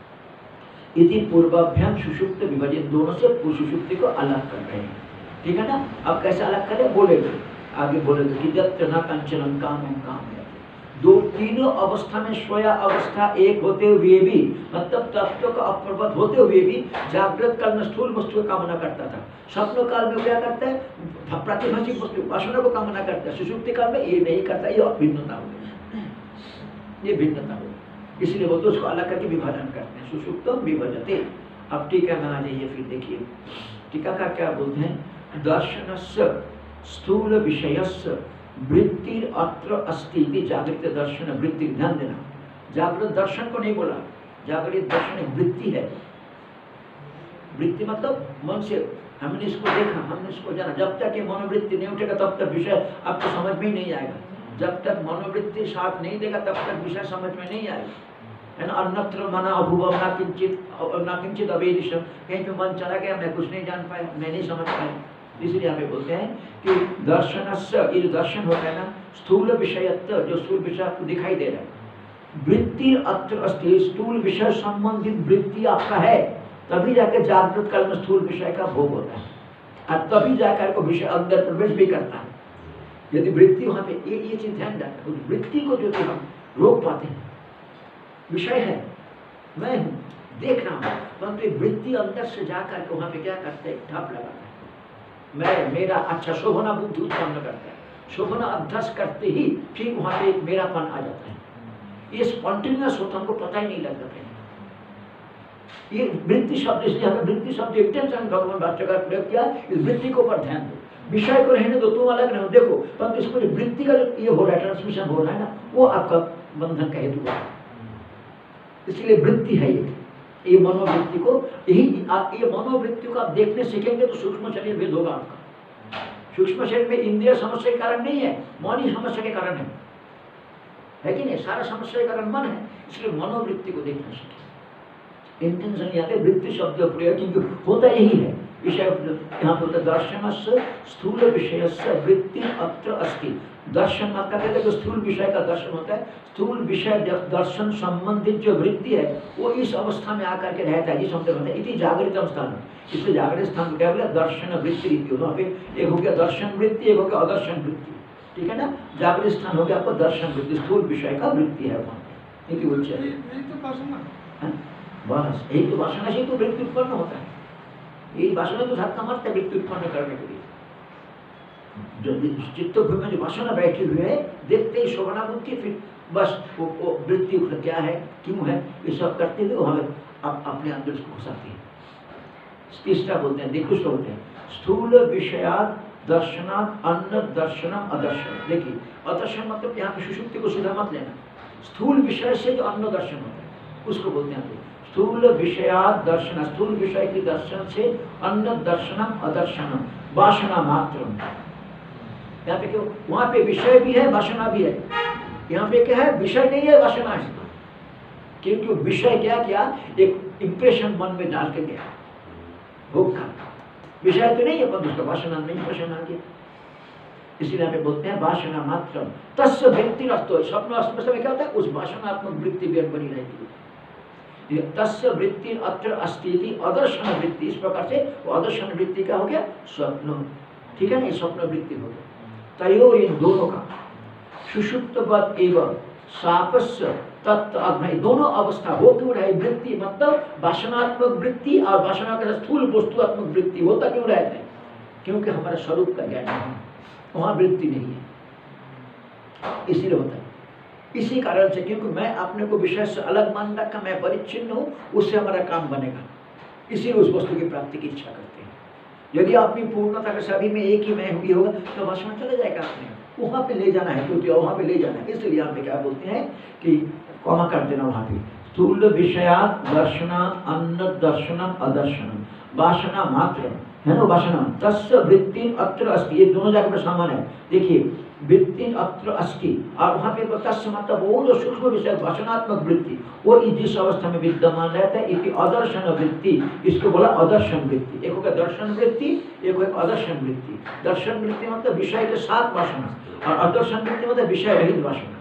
B: इति पूर्वाभ्याम सुषुप्त विभाजन, दोनों से सुषुप्ति को अलग कर रहे हैं। ठीक है ना। अब कैसे अलग करें बोलेंगे आगे, बोलेंगे कि यत्र न कंचन कामं कामयते, दो तीनों अवस्था में सोया अवस्था एक होते हुए भी, मतलब तत्व का अप्रबद्ध होते हुए भी जागृत काल में स्थूल वस्तु की कामना करता था, स्वप्न काल में क्या करता है, प्रातिभाषिक वस्तु वासना को कामना करता है, सुषुप्ति काल में ये नहीं करता। ये भिन्नता हो गई, ये भिन्नता हो, इसलिए वो तो उसको अलग करके विभाजन करते हैं, सुषुप्तम विभजते। अब टीका में आ जाइए, फिर देखिए टीकाकार क्या बोलते हैं, दर्शनस्य स्थूल विषयस्य वृत्तिर अत्र अस्ति इति जागृत दर्शन वृत्ति। ध्यान देना, जागृत दर्शन को नहीं बोला, जागृत दर्शन वृत्ति है। वृत्ति मतलब मन से हमने इसको देखा, हमने इसको जाना, जब तक ये मनोवृत्ति नहीं उठेगा तब तक विषय आपको समझ में ही नहीं आएगा। जब तक मनोवृत्ति साथ नहीं देगा तब तक विषय समझ में नहीं आएगा, है ना। अन्यत्र मना अभुवम ना किंचित ना किंचित अवेदिशम, कहीं पे मन चला गया, मैं कुछ नहीं जान पाया, मैं नहीं समझ पाया। इसलिए यहाँ पे बोलते हैं कि दर्शनस्य, ये जो दर्शन होता है ना, स्थूल विषयत्व, जो स्थूल विषय आपको दिखाई दे रहा है, वृत्ति अत्र अस्ति, स्थूल विषय संबंधित वृत्ति आपका है, तभी जाकर जागृत काल में स्थूल विषय का भोग होता है, और तभी जाकर को विषय अंदर प्रवेश भी करता है। यदि वृत्ति वहाँ पे, ये ये चीज ध्यान रखना, उस वृत्ति को जो हम रोक पाते हैं, विषय है, मैं हूँ, देख रहा हूँ, परंतु तो वृत्ति अंदर से जाकर के वहाँ पे क्या करते हैं, ठप लगाता है, मैं मेरा अच्छा शोभना बुद्धि उत्पन्न करता है, शोभना अभ्यास करते ही फिर वहाँ पे एक मेरापन आ जाता है। ये स्पॉन्टेनियस होता, हमको पता ही नहीं लगता है। ये वृत्ति शब्द, इसलिए हमें वृत्ति शब्द इंटेंशन भगवान भाष्यकार प्रयोग किया, इस वृत्ति को पर ध्यान दो, विषय को रहने दो, तुम अलग रहो, देखो, परंतु इसको वृत्ति का जो ये हो रहा है, ट्रांसमिशन हो रहा है ना, वो आपका बंधन का हेतु है। इसलिए वृत्ति है ये, ये मनोवृत्ति को, यही ये मनोवृत्ति को आप देखने सीखेंगे तो सूक्ष्म शरीर भेद होगा आपका। सूक्ष्म शरीर में इंद्रिय समस्या के कारण नहीं है, मन ही समस्या के कारण है, है कि नहीं। सारा समस्या के कारण मन है, इसलिए मनोवृत्ति को देखना सीखें। इंटेंशन यहाँ पे वृत्ति शब्द प्रयोग, क्योंकि होता यही है विषय। यहाँ पर दर्शनस्य स्थूल विषयस्य वृत्ति अत्र अस्ति। दर्शन मतलब है कि स्थूल विषय का दर्शन होता है, स्थूल विषय दर्शन संबंधित जो वृत्ति है वो इस अवस्था में आकर के रहता है, जिस होता है इति जागृतम स्थान। इसलिए जागृत स्थान क्या बोला, दर्शन वृत्ति रीति। वहाँ पे एक हो गया दर्शन वृत्ति, एक हो गया अदर्शन वृत्ति, ठीक है ना। जागृत स्थान हो गया आपको दर्शन वृत्ति, स्थूल विषय का वृत्ति है वहाँ पे, यही बस यही तो वासना से तो वृत्ति उत्पन्न होता है। यही वासना तो धक्का मारता है वृत्ति उत्पन्न करने के लिए। जो चित्त में जो वासना बैठी हुई है, देखते ही शोभना बुद्धि, फिर बस वो, वो वृत्ति क्या है, क्यों है, ये सब करते हुए हमें आप अपने अंदर उसको घुसाती है। तीसरा बोलते हैं, देखो बोलते हैं स्थूल विषयात दर्शनात् अन्न दर्शनम अदर्शन। देखिए अदर्शन मतलब यहाँ पे सुषुप्ति को सीधा मत लेना, स्थूल विषय से जो अन्न दर्शन होता है उसको बोलते हैं स्थूल विषयात दर्शन। स्थूल विषय के दर्शन से अन्न दर्शनम अदर्शनम, वासना मात्र। यहाँ पे क्यों, वहाँ पे विषय भी है वासना भी है, यहाँ पे क्या है, विषय नहीं है वासना है। क्योंकि विषय क्या किया, एक इंप्रेशन मन में डाल के गया भोग का, विषय तो नहीं है पर उसका वासना में इंप्रेशन आ गया। इसीलिए यहाँ पे बोलते हैं वासना मात्र तस्य वृत्ति रस्तो। स्वप्न अवस्था में क्या होता है, उस वासनात्मक वृत्ति भी बनी रहती है। तस्य वृत्ति अत्र अस्ति अदर्शन वृत्ति। इस प्रकार से वो अदर्शन वृत्ति का हो गया स्वप्न, ठीक है ना, स्वप्न वृत्ति हो गया। तयोर इन दोनों का सुषुप्तवत एवं सापस्य तत्व अग्नि, दोनों अवस्था हो क्यों रहे, वृत्ति मतलब वासनात्मक वृत्ति और वासना के स्थूल वस्तुआत्मक वृत्ति होता क्यों रहते हैं, क्योंकि हमारा स्वरूप का ज्ञान है, वहां वृत्ति नहीं है, इसीलिए होता है। इसी कारण से क्योंकि मैं अपने को विषय से अलग मान रखा, मैं परिच्छिन्न हूँ, उससे हमारा काम बनेगा, इसीलिए उस वस्तु की प्राप्ति की इच्छा करते हैं। यदि अपनी पूर्णता के सभी में एक ही मैं हुई होगा तो वासना चला जाएगा अपने। वहाँ पे ले जाना है, क्योंकि वहाँ पे ले जाना है, इसलिए यहाँ पे क्या बोलते हैं कि कॉमा कर देना वहाँ पे। स्थूल विषयात दर्शनात् अन्न दर्शनम अदर्शनम, वासना मात्र है ना, वासना तस्य वृत्ति अत्र अस्ति, ये दोनों जगह पर समान है। देखिए वृत्ति अत्र अस्ति, और वहाँ पे तस्य मतलब वो जो सूक्ष्म विषय वासनात्मक वृत्ति वो जिस अवस्था में विद्यमान रहता है, इति अदर्शन वृत्ति, इसको बोला अदर्शन वृत्ति। एक होगा दर्शन वृत्ति, एक होगा अदर्शन वृत्ति। दर्शन वृत्ति मतलब विषय के साथ वासना, और अदर्शन वृत्ति मतलब विषय रहित वासना।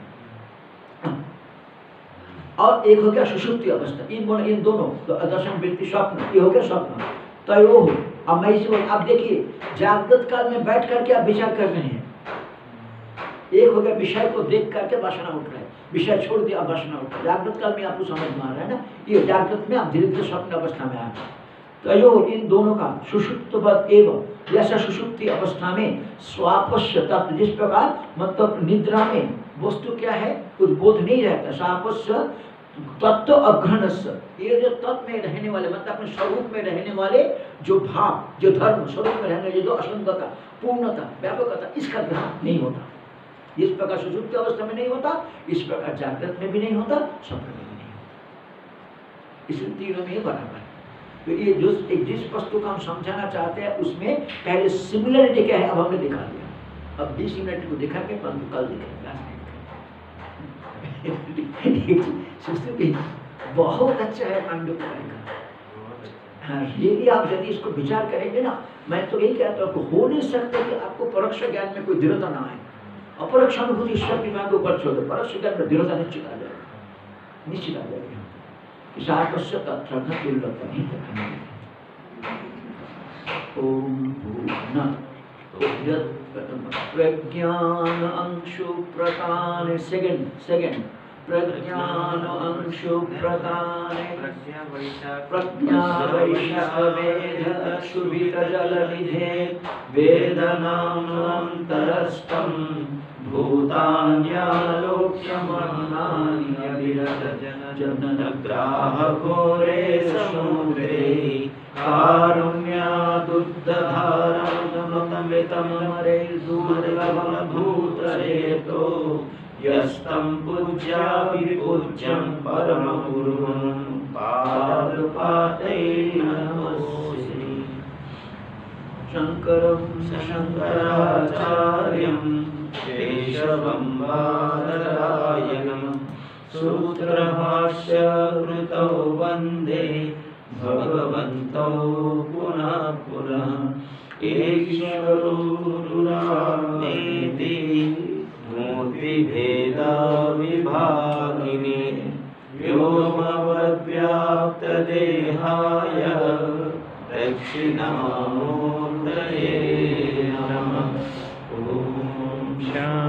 B: और एक हो गया सुषुप्ति अवस्था, इन इन दोनों तो दर्शन वृत्ति स्वप्न, ये हो गया स्वप्न। तो यो अब मैं इसी आप देखिए जागृत काल में बैठ करके आप विचार कर रहे हैं, एक हो गया विषय को देख करके वासना उठ रहा है, विषय छोड़ दिया वासना उठ रहा है, जागृत काल में आपको समझ में आ रहा है ना, ये जागृत में आप धीरे धीरे स्वप्न अवस्था में आ रहे हैं। तो यो इन दोनों का सुषुप्तवत एवं, जैसा सुषुप्ति अवस्था में स्वापस्य तत्व, जिस प्रकार मतलब निद्रा में वस्तु क्या है कुछ बोध नहीं रहता, स्वापस्य तत्व अग्रहणस्य, ये जो तत्व में रहने वाले मतलब अपने स्वरूप में रहने वाले जो भाव, जो धर्म स्वरूप में रहने वाले जो असंगता, पूर्णता, व्यापकता, इसका ग्रहण नहीं होता। इस प्रकार सुषुप्त अवस्था में नहीं होता, इस प्रकार जागृत में भी नहीं होता, स्वप्न में भी नहीं होता। इसलिए तीनों में बराबर है। तो ये जो एक जिस वस्तु को हम समझाना चाहते हैं उसमें पहले सिमिलरिटी क्या है अब हमने दिखा दिया, अब डिसिमिलरिटी को दिखा के कल दिखेगा। बहुत अच्छा है पांडुपुराण का। हाँ, ये आप यदि इसको विचार करेंगे ना, मैं तो यही कहता हूँ हो नहीं सकता कि आपको परोक्ष ज्ञान में कोई दृढ़ता ना आए। अपरोक्ष अनुभूति ईश्वर की बात ऊपर छोड़ दो, परोक्ष ज्ञान में दृढ़ता निश्चित आ जाएगी, निश्चित आ जाएगी। किसापस्य तत्र दुर्लभता नहीं करना। ओम पूर्ण प्रज्ञान अंशु प्रकान सेकंड सेकंड प्रज्ञान अंशु प्रकान प्रज्ञा वैशाख वेद सुवित जल निधे वेदनाम अंतरस्थम भूतान्यालोक्यमन्नानि अविरत जनग्राह घोरे समुद्रे कारुण्यादुद्धधारमृतमृतमरे दुर्लभभूतरेतो यस्तं पूज्या विपूज्यं परमगुरुं पादपातै नमोऽस्मि। शङ्करं शङ्कराचार्यं केशवं बादरायणं सूत्रभाष्य कृतौ वन्दे भगवन्तौ पुनः पुनः ईश्वरो गुरुरामेति मूर्तिभेदा विभागिने व्योमवद्व्याप्तदेहाय दक्षिणामूर्तये नमः। ॐ शान्ति।